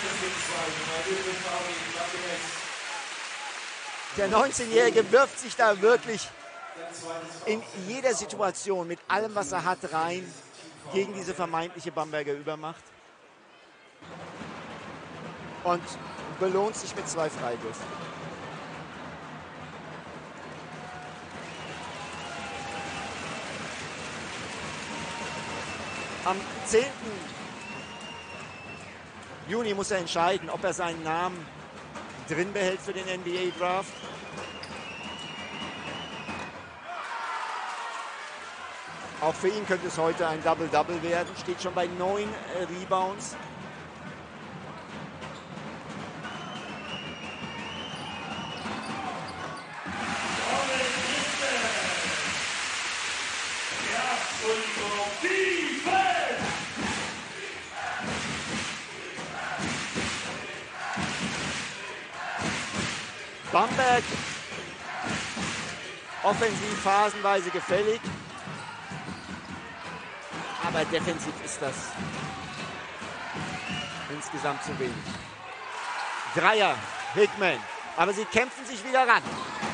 Der neunzehnjährige wirft sich da wirklich in jeder Situation mit allem, was er hat, rein gegen diese vermeintliche Bamberger Übermacht. Und belohnt sich mit zwei Freiwürfen. Am zehnten Juni muss er entscheiden, ob er seinen Namen drin behält für den N B A Draft. Auch für ihn könnte es heute ein Double-Double werden. Steht schon bei neun äh, Rebounds. Bamberg offensiv phasenweise gefällig, aber defensiv ist das insgesamt zu wenig. Dreier, Hickman, aber sie kämpfen sich wieder ran.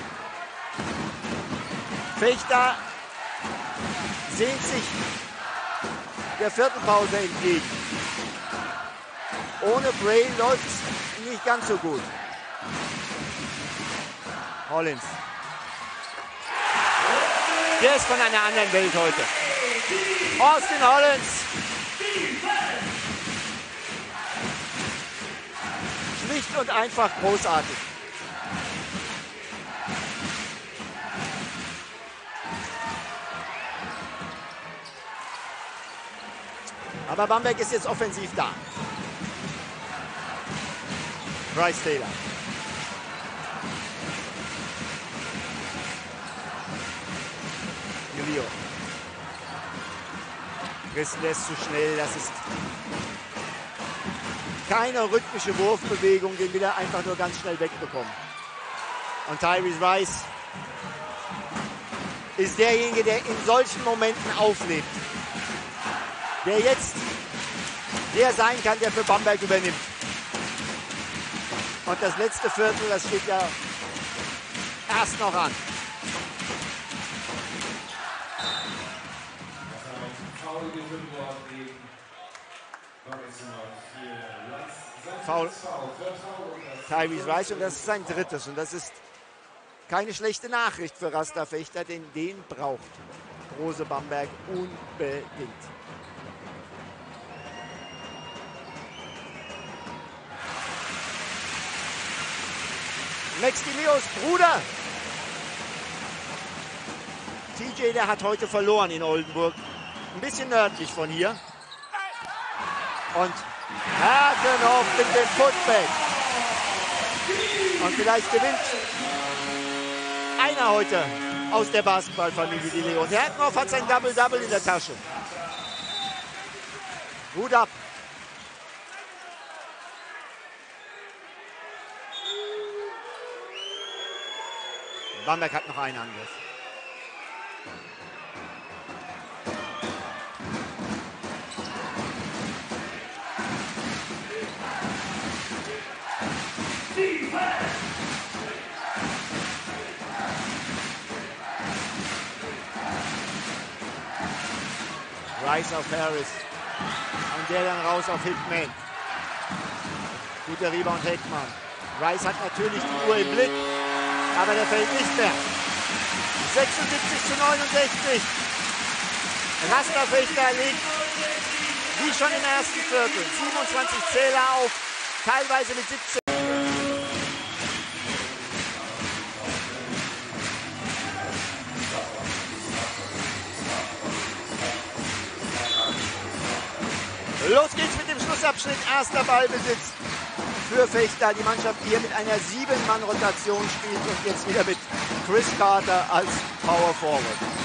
Fechter sehnt sich der Viertelpause entgegen. Ohne Bray läuft es nicht ganz so gut. Hollins. Der ist von einer anderen Welt heute. Austin Hollins. Schlicht und einfach großartig. Aber Bamberg ist jetzt offensiv da. Bryce Taylor. Julio. Chris lässt zu schnell. Das ist keine rhythmische Wurfbewegung, den will er einfach nur ganz schnell wegbekommen. Und Tyrese Rice ist derjenige, der in solchen Momenten auflebt. Der jetzt der sein kann, der für Bamberg übernimmt. Und das letzte Viertel, das steht ja erst noch an. Foul. Tyrese Rice, und das ist sein drittes. Und das ist keine schlechte Nachricht für Rasta Fechter, denn den braucht Große Bamberg unbedingt. Max DiLeos Bruder. T J, der hat heute verloren in Oldenburg. Ein bisschen nördlich von hier. Und Herkenhoff mit dem Putback. Und vielleicht gewinnt einer heute aus der Basketballfamilie DiLeo. Und Herkenhoff hat sein Double-Double in der Tasche. Hut ab. Bamberg hat noch einen Angriff. Rice auf Harris. Und der dann raus auf Hickman. Guter Rebound Heckmann. Rice hat natürlich die Uhr im Blick. Aber der fällt nicht mehr. sechsundsiebzig zu neunundsechzig. Rasta Fechter legt, wie schon im ersten Viertel, siebenundzwanzig Zähler auf, teilweise mit siebzehn. Los geht's mit dem Schlussabschnitt. Erster Ballbesitz für Fechter. Die Mannschaft, die hier mit einer sieben-Mann-Rotation spielt und jetzt wieder mit Chris Carter als Power Forward.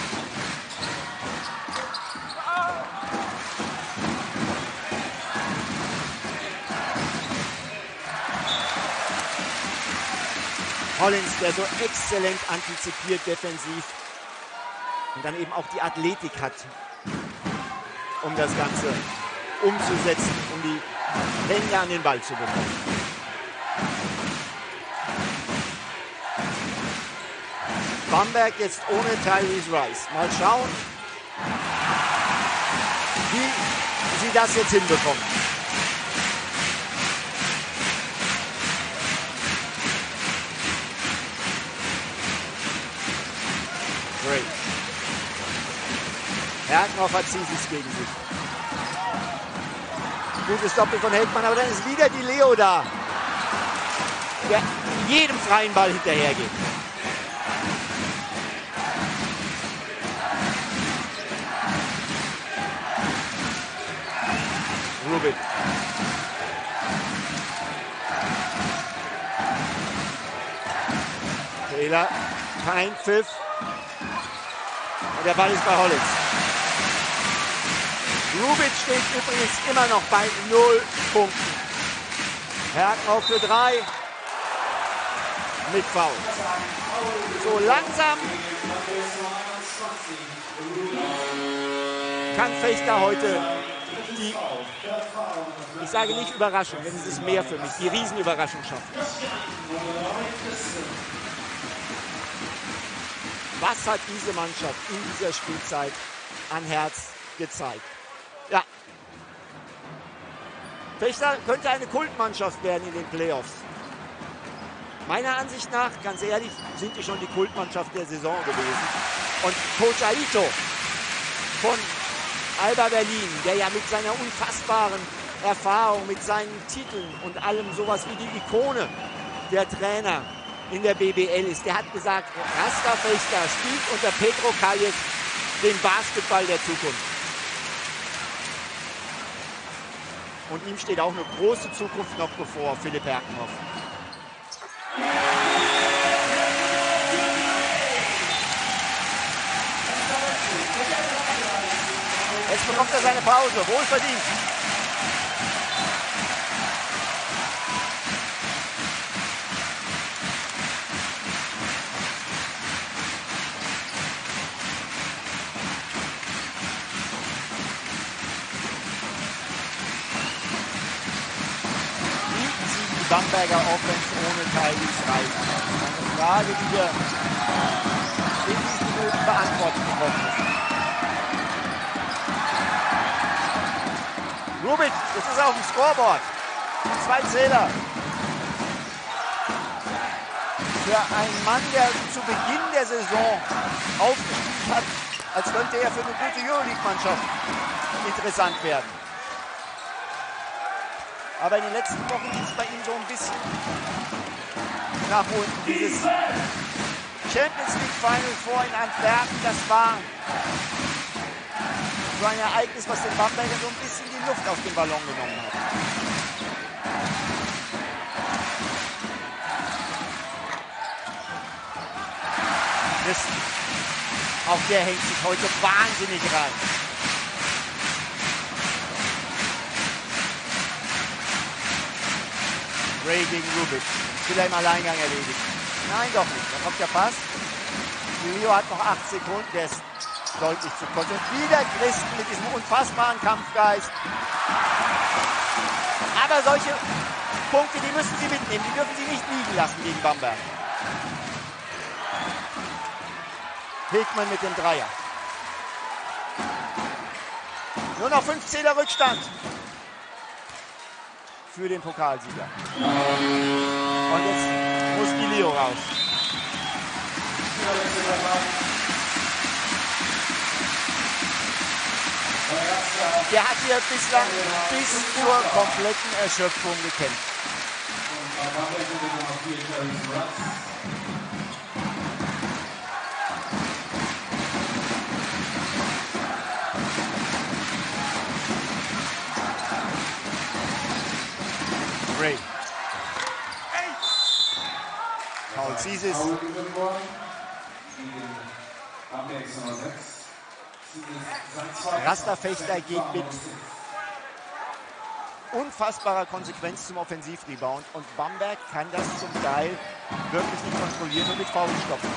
Hollins, der so exzellent antizipiert defensiv und dann eben auch die Athletik hat, um das Ganze umzusetzen, um die Hände an den Ball zu bekommen. Bamberg jetzt ohne Tyrese Rice. Mal schauen, wie sie das jetzt hinbekommen. Great. Herkenhoff hat Zisis gegen sich. Gutes Doppel von Heckmann, aber dann ist wieder DiLeo da, der jedem freien Ball hinterhergeht. Rubin. Taylor, kein Pfiff. Und der Ball ist bei Hollins. Rubin steht übrigens immer noch bei null Punkten. Herkenhoff für drei. Mit Foul. So langsam kann Fechter heute die, ich sage nicht Überraschung, denn es ist mehr für mich, die Riesenüberraschung schaffen. Was hat diese Mannschaft in dieser Spielzeit an Herz gezeigt? Ja, Fechter könnte eine Kultmannschaft werden in den Playoffs. Meiner Ansicht nach, ganz ehrlich, sind die schon die Kultmannschaft der Saison gewesen. Und Coach Aito von Alba Berlin, der ja mit seiner unfassbaren Erfahrung, mit seinen Titeln und allem sowas wie die Ikone der Trainer in der B B L ist, der hat gesagt, Rasta Fechter spielt unter Petro Kaljev den Basketball der Zukunft. Und ihm steht auch eine große Zukunft noch bevor, Philipp Herkenhoff. Jetzt bekommt er seine Pause, wohlverdient. Bamberger Offense ohne Tyrese Rice. Eine Frage, die wir in diesen Minuten beantworten bekommen müssen. Rubik, das ist auf dem Scoreboard. Zwei Zähler. Für einen Mann, der zu Beginn der Saison aufgespielt hat, als könnte er für eine gute Euroleague-Mannschaft interessant werden. Aber in den letzten Wochen ist bei ihm so ein bisschen nach unten. Dieses Champions League Final Four in Antwerpen, das war so ein Ereignis, was den Bamberger so ein bisschen die Luft auf den Ballon genommen hat. Christen, auch der hängt sich heute wahnsinnig rein. Ray gegen Rubik. Will er im Alleingang erledigen? Nein, doch nicht. Da kommt der Pass. Leo hat noch acht Sekunden. Der ist deutlich zu kurz. Und wieder Christen mit diesem unfassbaren Kampfgeist. Aber solche Punkte, die müssen Sie mitnehmen. Die dürfen Sie nicht liegen lassen gegen Bamberg. Hegmann mit dem Dreier. Nur noch fünf Zähler Rückstand für den Pokalsieger. Und jetzt muss die Leo raus. Der hat hier bislang bis zur kompletten Erschöpfung gekämpft. Ray. Paul Ziesis. Rasterfechter geht mit unfassbarer Konsequenz zum Offensivrebound und Bamberg kann das zum Teil wirklich nicht kontrollieren und mit Foul stoppen.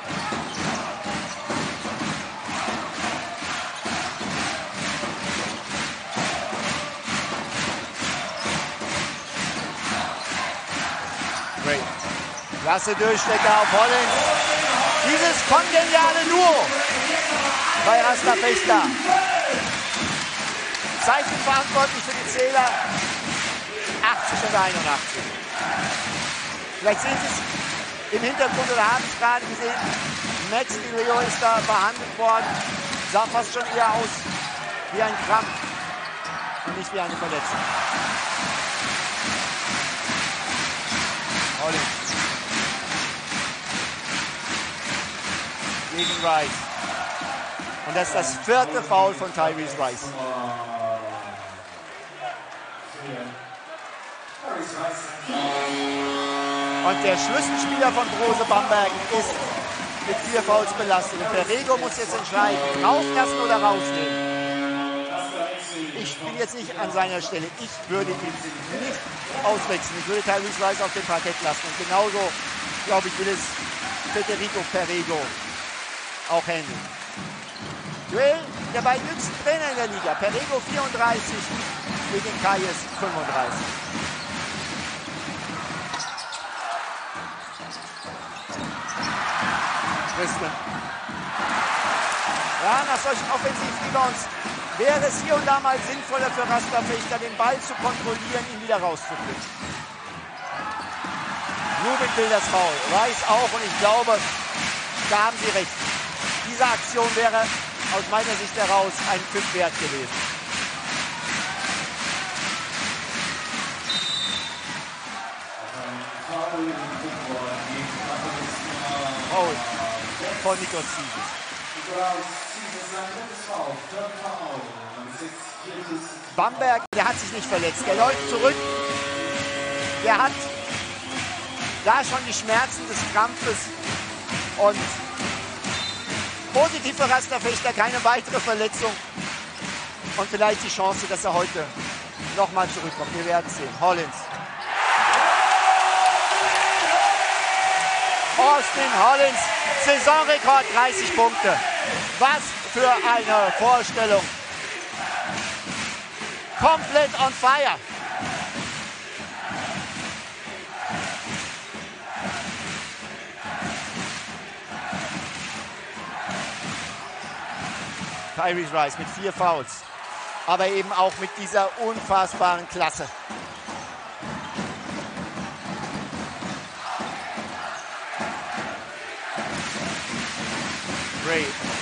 Ray. Klasse Durchstecker auf Hollins. Dieses kongeniale Duo bei Rasterfechter. Zeichen verantwortlich für die Zähler achtzig und einundachtzig. Vielleicht sehen Sie es im Hintergrund oder haben es gerade gesehen. Max Di Leo ist da behandelt worden. Sah fast schon eher aus wie ein Krampf und nicht wie eine Verletzung. Hollins. Gegen Rice. Und das ist das vierte Foul von Tyrese Rice. Und der Schlüsselspieler von Brose Bamberg ist mit vier Fouls belastet. Und Perego muss jetzt entscheiden, drauflassen oder rausnehmen. Ich bin jetzt nicht an seiner Stelle. Ich würde ihn nicht auswechseln. Ich würde Tyrese Rice auf dem Parkett lassen. Und genauso, glaube ich, will es Federico Perego auch handeln. Duell der beiden jüngsten Trainer in der Liga. Perego vierunddreißig gegen Kayes fünfunddreißig. Christen. Ja, nach solchen Offensiv-Rebounds wäre es hier und da mal sinnvoller für Rasterfechter, den Ball zu kontrollieren, ihn wieder rauszukriegen. Rubin will das Foul, Rice auch und ich glaube, da haben Sie recht. Diese Aktion wäre aus meiner Sicht heraus ein Pfiff wert gewesen. Foul von Nikos Ziesis. Bamberg, der hat sich nicht verletzt. Der läuft zurück. Der hat da schon die Schmerzen des Krampfes. Und positiv für Rasterfechter, keine weitere Verletzung. Und vielleicht die Chance, dass er heute nochmal zurückkommt. Wir werden sehen. Hollins. Austin Hollins, Saisonrekord, dreißig Punkte. Was für eine Vorstellung. Komplett on fire. Tyrese Rice mit vier Fouls, aber eben auch mit dieser unfassbaren Klasse. Gray.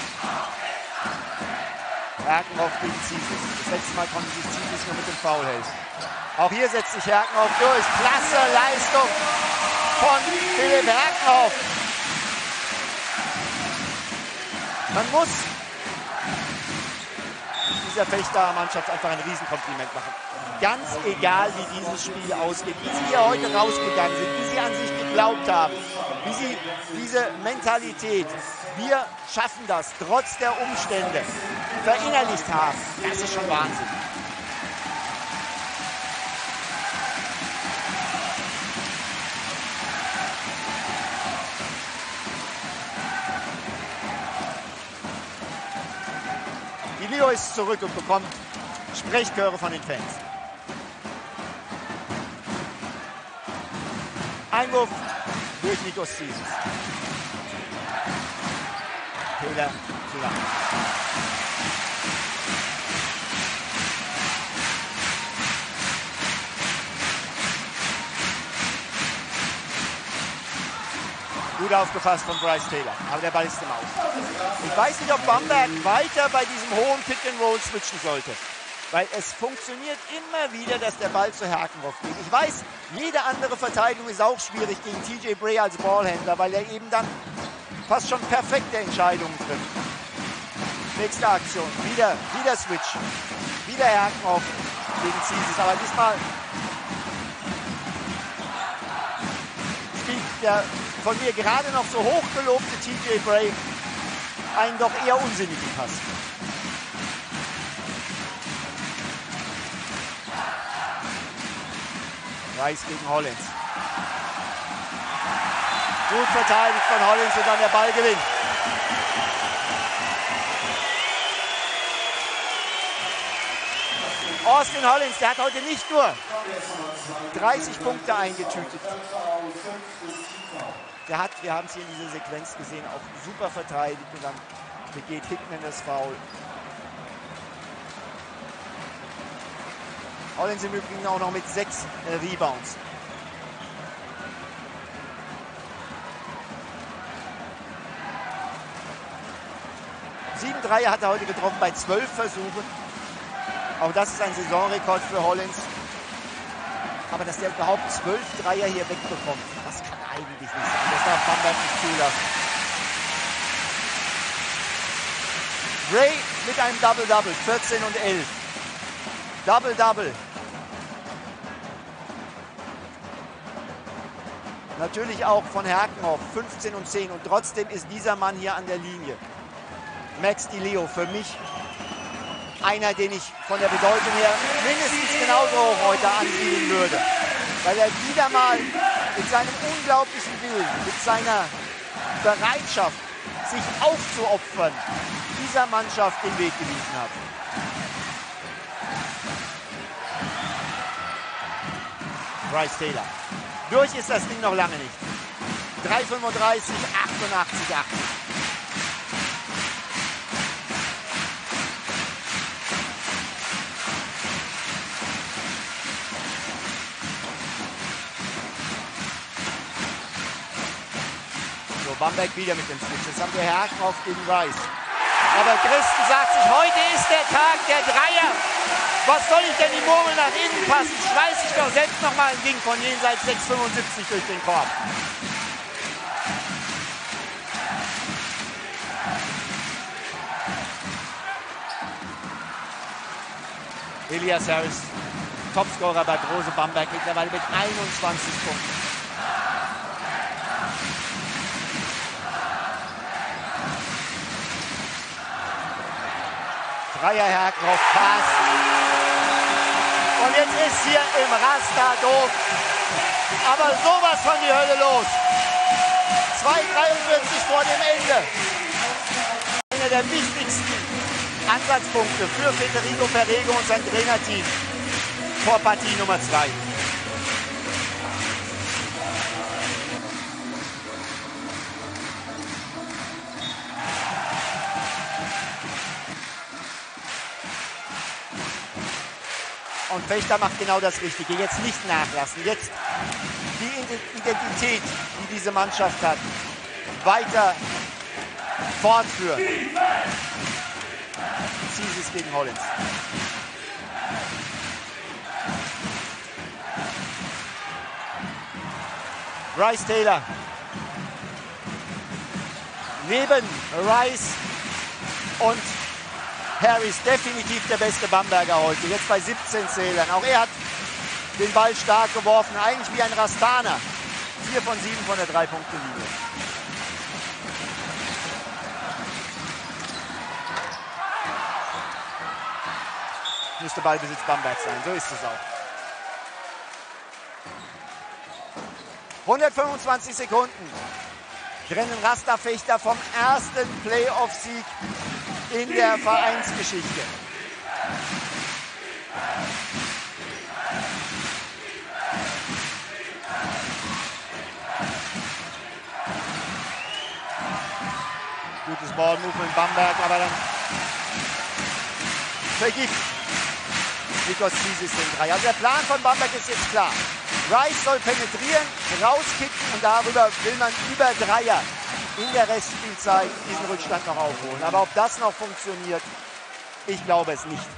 Herkenhoff gegen Zisis. Das letzte Mal konnte sich Zisis nur mit dem Foul helfen. Auch hier setzt sich Herkenhoff durch. Klasse Leistung von Philipp Herkenhoff. Man muss dieser Fechter-Mannschaft einfach ein Riesenkompliment machen. Ganz egal, wie dieses Spiel ausgeht, wie sie hier heute rausgegangen sind, wie sie an sich geglaubt haben, wie sie diese Mentalität, wir schaffen das, trotz der Umstände, verinnerlicht haben. Das ist schon Wahnsinn. Die Leo ist zurück und bekommt Sprechchöre von den Fans. Einwurf durch Nikos Zisis. Fehler zu lang. Gut aufgefasst von Bryce Taylor, aber der Ball ist im Aus. Ich weiß nicht, ob Bamberg weiter bei diesem hohen Pick-and-Roll switchen sollte. Weil es funktioniert immer wieder, dass der Ball zu Herkenhoff geht. Ich weiß, jede andere Verteidigung ist auch schwierig gegen T J Bray als Ballhändler, weil er eben dann fast schon perfekte Entscheidungen trifft. Nächste Aktion, wieder, wieder Switch. Wieder Herkenhoff gegen Zisis, aber diesmal spielt der von mir gerade noch so hoch gelobte T J Bray einen doch eher unsinnigen Pass. Rice gegen Hollins. Gut verteidigt von Hollins und dann der Ball gewinnt. Austin Hollins, der hat heute nicht nur dreißig Punkte eingetütet. Der hat, wir haben es hier in dieser Sequenz gesehen, auch super verteidigt und dann begeht Hickman das Foul. Hollins im Übrigen auch noch mit sechs äh, Rebounds. Sieben Dreier hat er heute getroffen bei zwölf Versuchen. Auch das ist ein Saisonrekord für Hollins. Aber dass der überhaupt zwölf Dreier hier wegbekommt, das kann eigentlich nicht sein. Das darf Bamberg nicht zulassen. Gray mit einem Double-Double, vierzehn und elf. Double-Double. Natürlich auch von Herkenhoff, fünfzehn und zehn. Und trotzdem ist dieser Mann hier an der Linie. Max Di Leo, für mich einer, den ich von der Bedeutung her mindestens genauso hoch heute ansiedeln würde. Weil er wieder mal mit seinem unglaublichen Willen, mit seiner Bereitschaft, sich aufzuopfern, dieser Mannschaft den Weg gewiesen hat. Bryce Taylor. Durch ist das Ding noch lange nicht. drei fünfunddreißig, achtundachtzig, achtzig. So, Bamberg wieder mit dem Switch. Jetzt haben wir Herkenhoff gegen Rice. Aber Christen sagt sich, heute ist der Tag der Dreier. Was soll ich denn die Murmel nach innen passen? Schmeiß ich doch selbst noch mal ein Ding von jenseits sechs fünfundsiebzig durch den Korb. Elias Harris, Topscorer bei Brose Bamberg, mittlerweile mit einundzwanzig Punkten. Dreier Herkenhoff, Pass. Und jetzt ist hier im Rasterdom aber sowas von die Hölle los. zwei dreiundvierzig vor dem Ende. Einer der wichtigsten Ansatzpunkte für Federico Perego und sein Trainerteam vor Partie Nummer zwei. Und Fechter macht genau das Richtige. Jetzt nicht nachlassen. Jetzt die Identität, die diese Mannschaft hat, weiter fortführen. Ziesis gegen Hollins. Rice Taylor. Neben Rice und Harris definitiv der beste Bamberger heute. Jetzt bei siebzehn Zählern. Auch er hat den Ball stark geworfen. Eigentlich wie ein Rastana. vier von sieben von der Drei-Punkte-Linie. Müsste Ballbesitz Bamberg sein. So ist es auch. hundertfünfundzwanzig Sekunden trennen Rasterfechter vom ersten Playoff-Sieg in der Vereinsgeschichte. Gutes Ballmovement Bamberg, aber dann vergibt Nikos Ziesis den Dreier. Also der Plan von Bamberg ist jetzt klar. Rice soll penetrieren, rauskicken und darüber will man über Dreier in der Restspielzeit diesen Rückstand noch aufholen. Aber ob das noch funktioniert, ich glaube es nicht.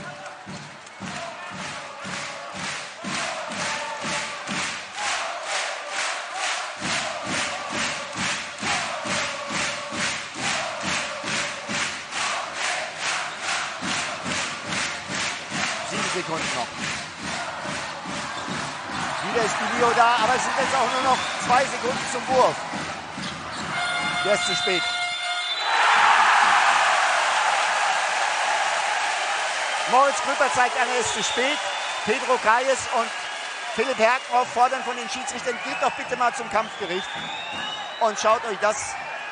Sieben Sekunden noch. Wieder ist die Leo da, aber es sind jetzt auch nur noch zwei Sekunden zum Wurf. Der ist zu spät. Moritz Krüpper zeigt an, er ist zu spät. Pedro Kayes und Philipp Herkenhoff fordern von den Schiedsrichtern, geht doch bitte mal zum Kampfgericht und schaut euch das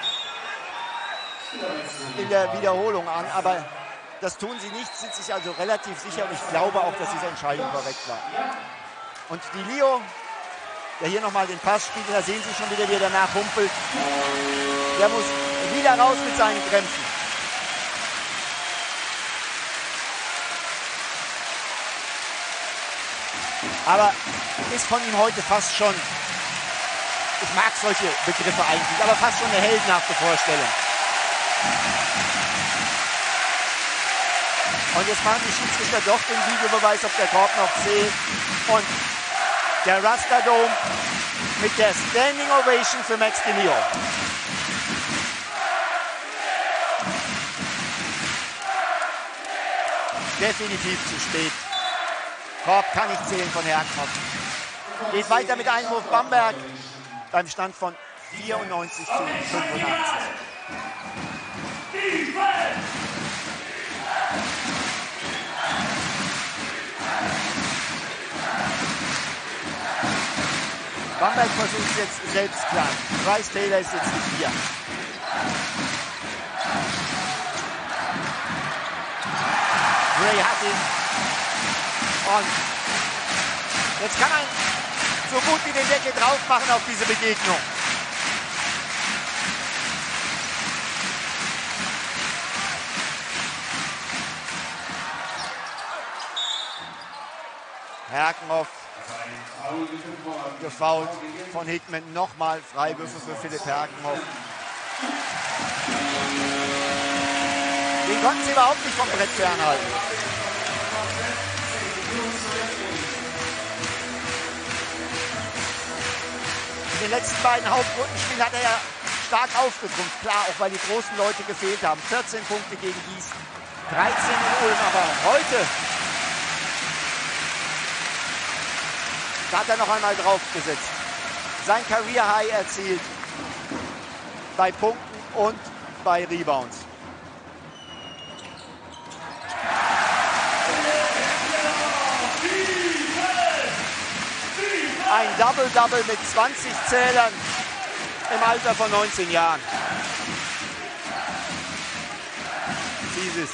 in der Wiederholung an. Aber das tun sie nicht, sind sich also relativ sicher und ich glaube auch, dass diese Entscheidung korrekt war. Und die Leo, der hier nochmal den Pass spielt, da sehen Sie schon wieder, wie er danach humpelt. Der muss wieder raus mit seinen Krämpfen. Aber ist von ihm heute fast schon, ich mag solche Begriffe eigentlich, aber fast schon eine heldenhafte Vorstellung. Und jetzt machen die Schiedsrichter doch den Videobeweis, ob der Korb noch zählt. Und der Rasterdom mit der Standing Ovation für Max Di Leo. Definitiv zu spät. Korb kann nicht zählen von Herkenhoff. Geht weiter mit Einwurf Bamberg beim Stand von vierundneunzig zu fünfundachtzig. Bamberg versucht es jetzt selbst klar. Rice Taylor ist jetzt nicht hier. Ray hat ihn. Und jetzt kann man so gut wie den Deckel drauf machen auf diese Begegnung. Herkenhoff gefoult von Hickman. Nochmal Freiwürfe für Philipp Herkenhoff. Den konnten sie überhaupt nicht vom Brett fernhalten. In den letzten beiden Hauptrundenspielen hat er ja stark aufgetrumpft. Klar, auch weil die großen Leute gefehlt haben. vierzehn Punkte gegen Gießen, dreizehn in Ulm. Aber heute Da hat er noch einmal draufgesetzt. Sein Career High erzielt bei Punkten und bei Rebounds. Ein Double-Double mit zwanzig Zählern im Alter von neunzehn Jahren. Dieses.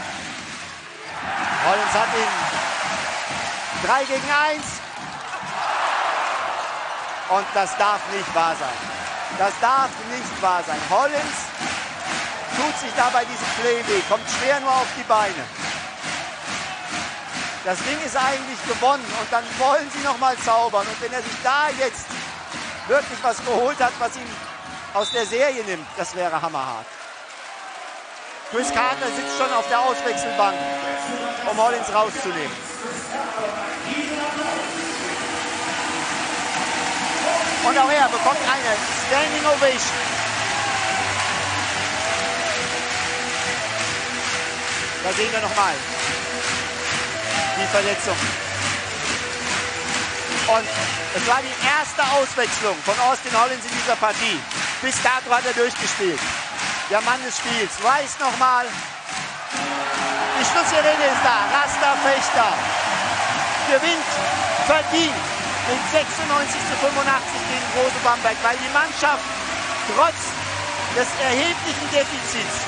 Hollins hat ihn. drei gegen eins. Und das darf nicht wahr sein. Das darf nicht wahr sein. Hollins tut sich da bei diesem Play weh, kommt schwer nur auf die Beine. Das Ding ist eigentlich gewonnen und dann wollen sie noch mal zaubern. Und wenn er sich da jetzt wirklich was geholt hat, was ihn aus der Serie nimmt, das wäre hammerhart. Chris Carter sitzt schon auf der Auswechselbank, um Hollins rauszunehmen. Und auch er bekommt eine Standing Ovation. Da sehen wir nochmal die Verletzung. Und es war die erste Auswechslung von Austin Hollins in dieser Partie. Bis dato hat er durchgespielt. Der Mann des Spiels. Rice nochmal. Die Schlusssirene ist da. Rasta Fechter gewinnt verdient mit sechsundneunzig zu fünfundachtzig gegen Große Bamberg, weil die Mannschaft trotz des erheblichen Defizits